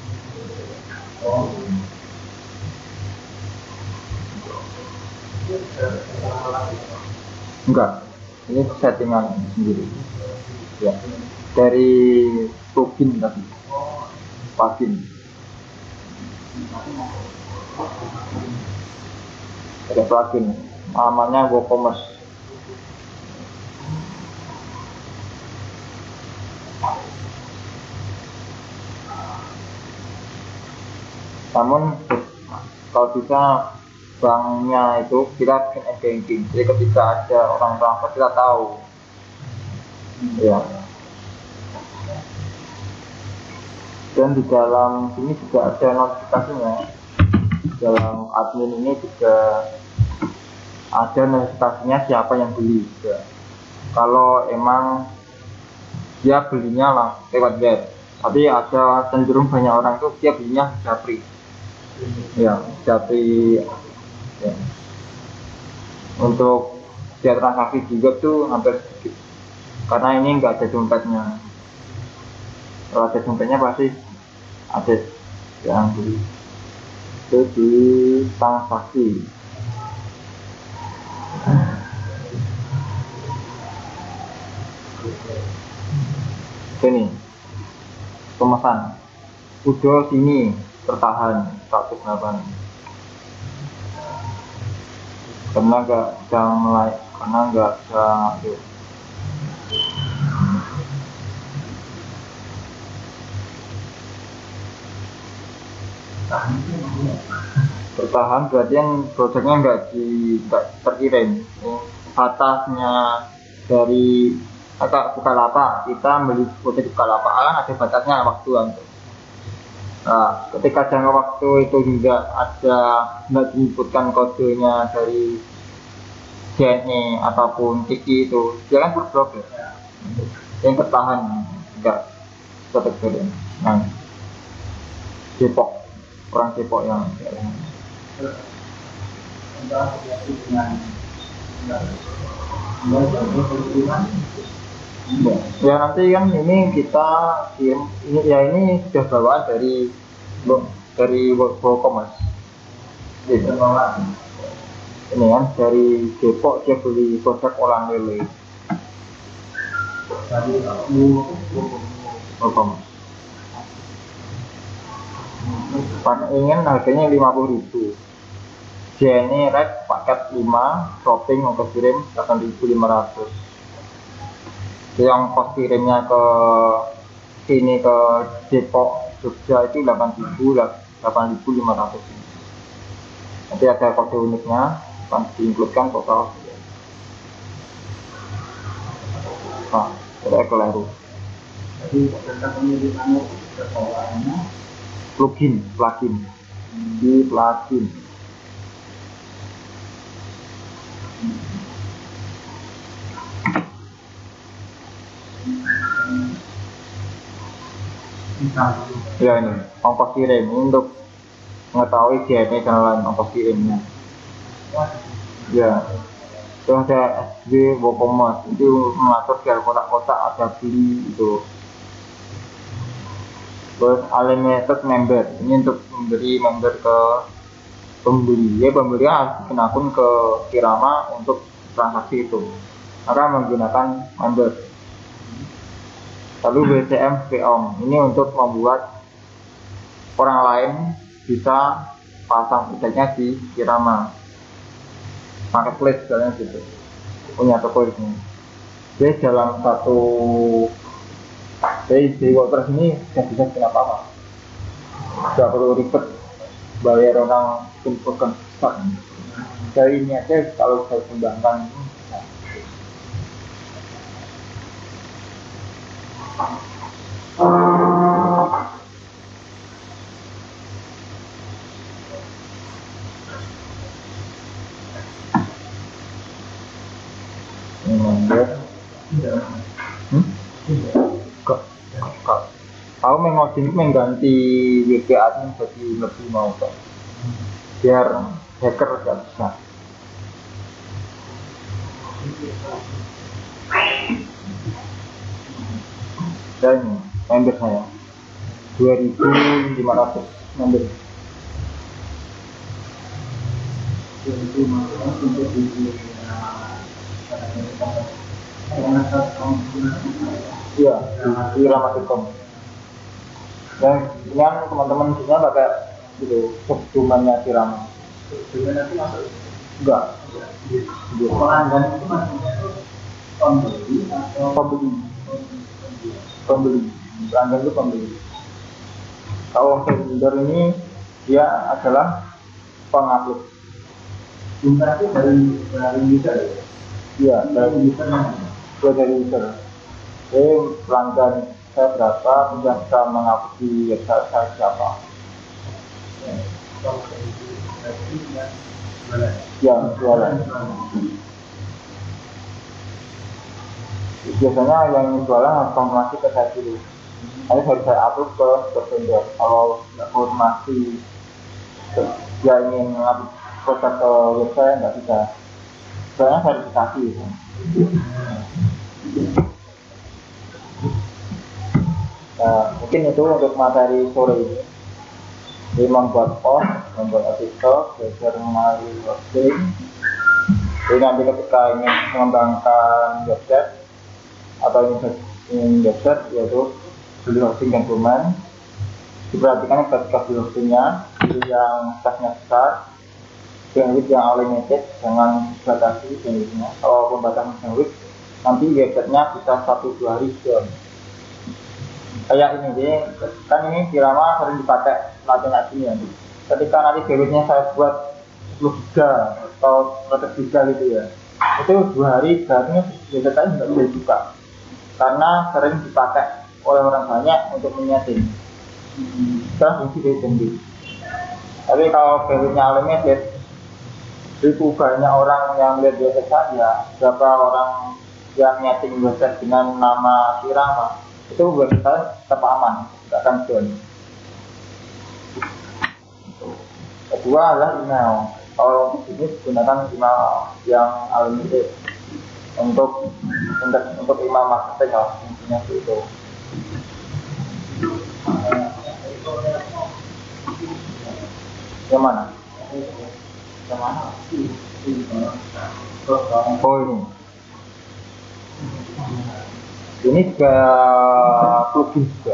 Enggak, ini settingan sendiri ya, dari plugin tadi, plugin ada plugin namanya WooCommerce. Namun kalau bisa banknya itu kita bikin e-banking, jadi ketika ada orang transfer kita tahu ya. Dan di dalam sini juga ada notifikasinya, dalam admin ini juga ada notifikasinya siapa yang beli juga. Kalau emang dia belinya lah lewat web, tapi ada cenderung banyak orang tuh dia belinya Japri ya, Japri ya. Untuk dia transaksi juga tuh hampir sedikit karena ini nggak ada dompetnya. Kalau ada dompetnya pasti ada yang beli itu di transaksi. Ini pemesan udah sini tertahan 108 karena nggak bisa mulai, karena nggak bisa bertahan berarti yang produknya nggak terkirim. Batasnya dari Bukalapak, kita beli produk Bukalapak kan ada batasnya waktuan. Nah, ketika jangka waktu itu juga nggak diinputkan kodenya dari JNE ataupun Tiki itu, dia kan berprogres. Yang bertahan nggak tetap kirim. Nah, Depok, orang Depok yang ya nanti kan ini kita ini ya, ini sudah bawaan dari WooCommerce gitu. Ini kan dari Depok dia beli produk olahan lele WooCommerce. Ingin harganya 50.000. JNE Red paket 5 shopping ongkos kirim 8.500. Yang kos kirimnya ke sini ke Depok Jogja itu 8.500. Nanti ada kode uniknya akan diinkludkan total. Nah, ada keliru. Jadi tentang pengiriman plugin di plugin Ya ini ongkos kirim untuk mengetahui JNE dan lain ongkos kirimnya. Ya, terus ada SD Wokomos itu mengatur biar kotak-kotak ada beli itu. Terus unlimited member ini untuk memberi member ke pembeli. Ya pembeli harus bikin akun ke Kirama untuk transaksi itu. Maka menggunakan member. Lalu BCM Peong ini untuk membuat orang lain bisa pasang produknya di Kirama marketplace misalnya gitu, punya toko di sini. Jadi dalam satu di WordPress ini tidak bisa bikin apa-apa, tidak perlu ribet bayar orang untuk besar. Dari ini aja kalau saya kembangkan aku mengoding mengganti WP admin jadi lebih mau kok biar hacker gak bisa. Dan member saya 2.500 member. Iya, di Rama.com. Dan yang teman-teman di sana pakai gitu, subdomainnya di Rama. Subdomain itu masuk? Enggak. Pelanggan itu maksudnya itu pembeli atau pembeli? Pembeli. Pelanggan itu pembeli. Kalau vendor ini dia adalah pengupload. Jumlah itu dari user ya? Iya, dari user. Jadi pelanggan saya berapa, tidak bisa mengupload di website saya siapa. Ya, jualan. Biasanya yang jualan harus konfirmasi ke saya dulu. Nanti baru saya upload ke vendor. Kalau tidak konfirmasi dia ingin mengupload produk ke website nggak bisa. Soalnya verifikasi. Nah, mungkin itu untuk materi sore ini. Jadi membuat post, membuat artikel, belajar mengenai website. Jadi nanti ketika ingin mengembangkan website atau ingin website, yaitu beli hosting dan domain, diperhatikan ketika beli hostingnya, beli yang size-nya besar, bandwidth yang unlimited, jangan batasi bandwidthnya. Kalau pembatasan bandwidth, nanti websitenya bisa 1-2 hari down. Kayak ini, jadi kan ini Kirama sering dipakai latihan sini ya. Ketika nanti bandwidthnya saya buat 10 giga atau 100 giga gitu ya, itu 2 hari berarti website nggak bisa dibuka karena sering dipakai oleh orang banyak untuk menyeting. Terus fungsi dari bandwidth. Tapi kalau bandwidthnya unlimited, itu banyak orang yang lihat website saya, berapa orang yang nyeting website dengan nama Kirama, itu website tetap aman, tidak akan down. Kedua adalah email. Kalau untuk ini gunakan email yang unlimited untuk email marketing lah, intinya itu. Yang mana? Yang mana? Oh ini. Ini juga plugin juga.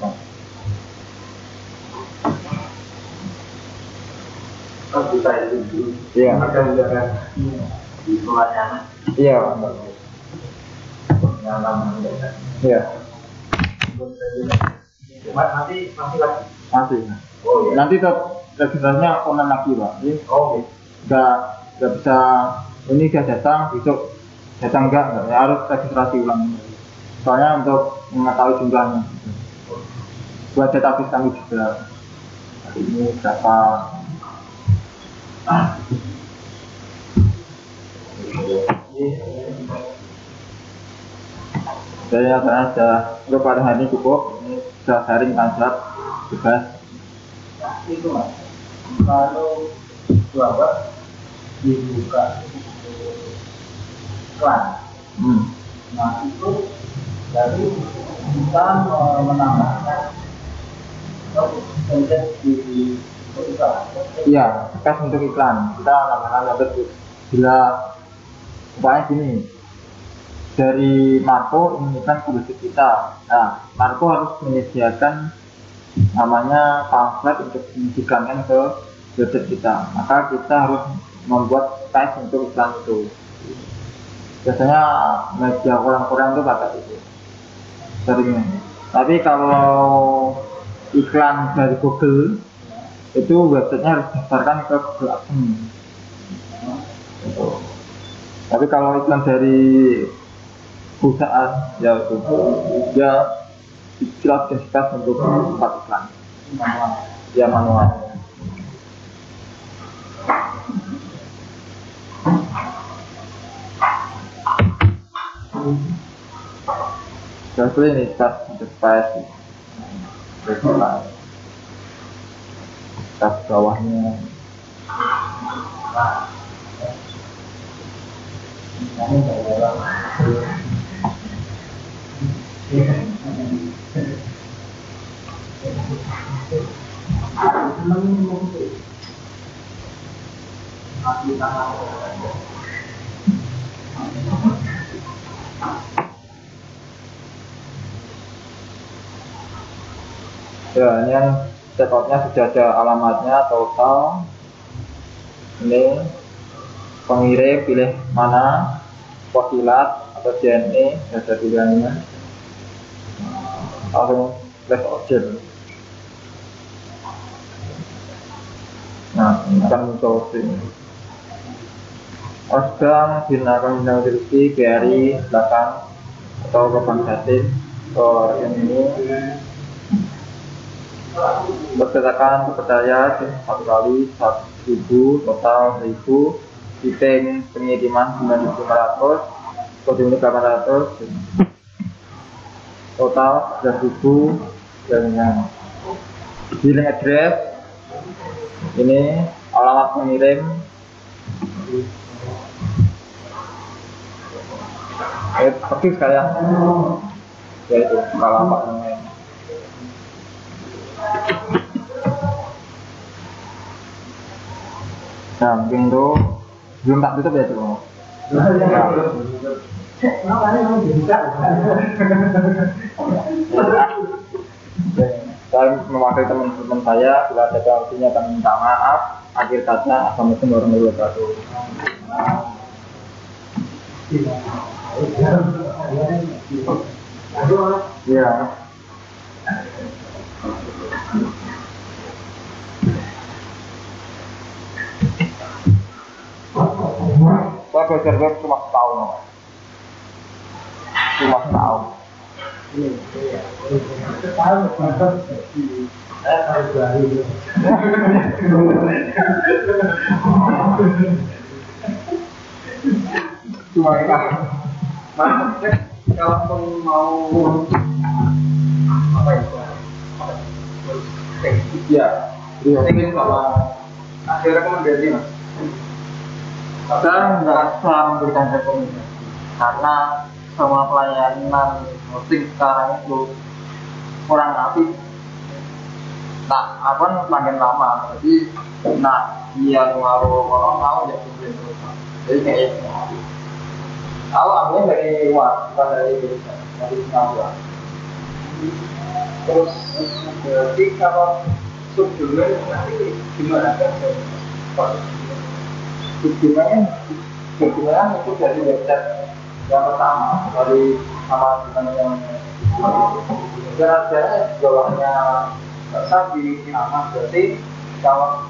Iya. Di sekolahnya. Iya. Iya. Nanti lagi. Nanti. Oh, iya. Nanti registrasinya online lagi Pak. Oh. Nggak bisa. Ini sudah datang, besok datang enggak harus registrasi ulang. Soalnya untuk mengetahui jumlahnya. Buat database kami juga. Ini berapa? Jadi nyatanya sudah untuk pada hari ini cukup. Ini sudah sharing konsep tugas. Itu mas, kalau apa dibuka iklan, nah itu dari kita menambahkan konten di iklan. Iya, tes untuk iklan. Kita namanya betul. Bila upaya gini, dari Marco menginginkan publik kita. Nah, Marco harus menyediakan namanya pamflet untuk diiklankan ke website kita. Maka kita harus membuat tes untuk iklan itu. Biasanya media orang-orang itu pakai itu seringnya. Tapi kalau iklan dari Google itu websitenya harus daftarkan ke Google AdSense. Tapi kalau iklan dari perusahaan ya itu ya jelas untuk tempat iklan ya manual. Jadi ini start untuk space start bawahnya ya, ini kan checkoutnya sudah ada alamatnya, total. Ini pengirim pilih mana, posilat atau JNE, ada pilihannya. Langsung place order. Nah, ini akan muncul sini. Osdam gunakan utility BRI belakang atau ke bank jatim atau ini berdasarkan kepercayaan 1 kali 1.000 total 1.000 shipping pengiriman 9.500 kode unik 800 total 11.000 dengan billing address ini alamat pengirim persis kayak yaitu alamat pengirim. Nah, mungkin itu belum tak tutup ya tuh. Saya mewakili teman-teman saya, bila ada waktunya kami minta maaf. Akhir kata, assalamualaikum warahmatullahi wabarakatuh. Ya. Saya belajar web cuma setahun. Cuma Maksudnya kalau mau apa itu? Ya. Ini sama ada rekomendasi mas. Saya nggak bisa memberikan rekomendasi karena semua pelayanan hosting sekarang itu kurang rapi. Nah, apa makin lama, jadi dia ngaruh orang tahu ya terus. Jadi kayak kalau ambilnya dari luar, bukan dari Indonesia, dari Singapura. Terus berarti kalau subdomain nanti gimana kan? Subdomain itu dari website yang pertama dari sama dengan yang jarak bawahnya Sabi nama berarti kalau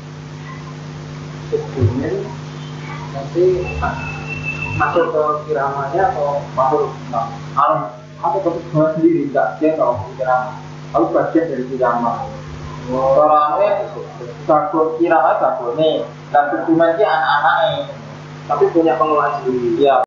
subdomain nanti masuk ke iramanya atau masuk aku kebetulan sendiri enggak dia nggak mau irama aku bagian dari irama orangnya jago irama jago nih dan subdomain anak-anaknya tapi punya pengelola sendiri. Ya.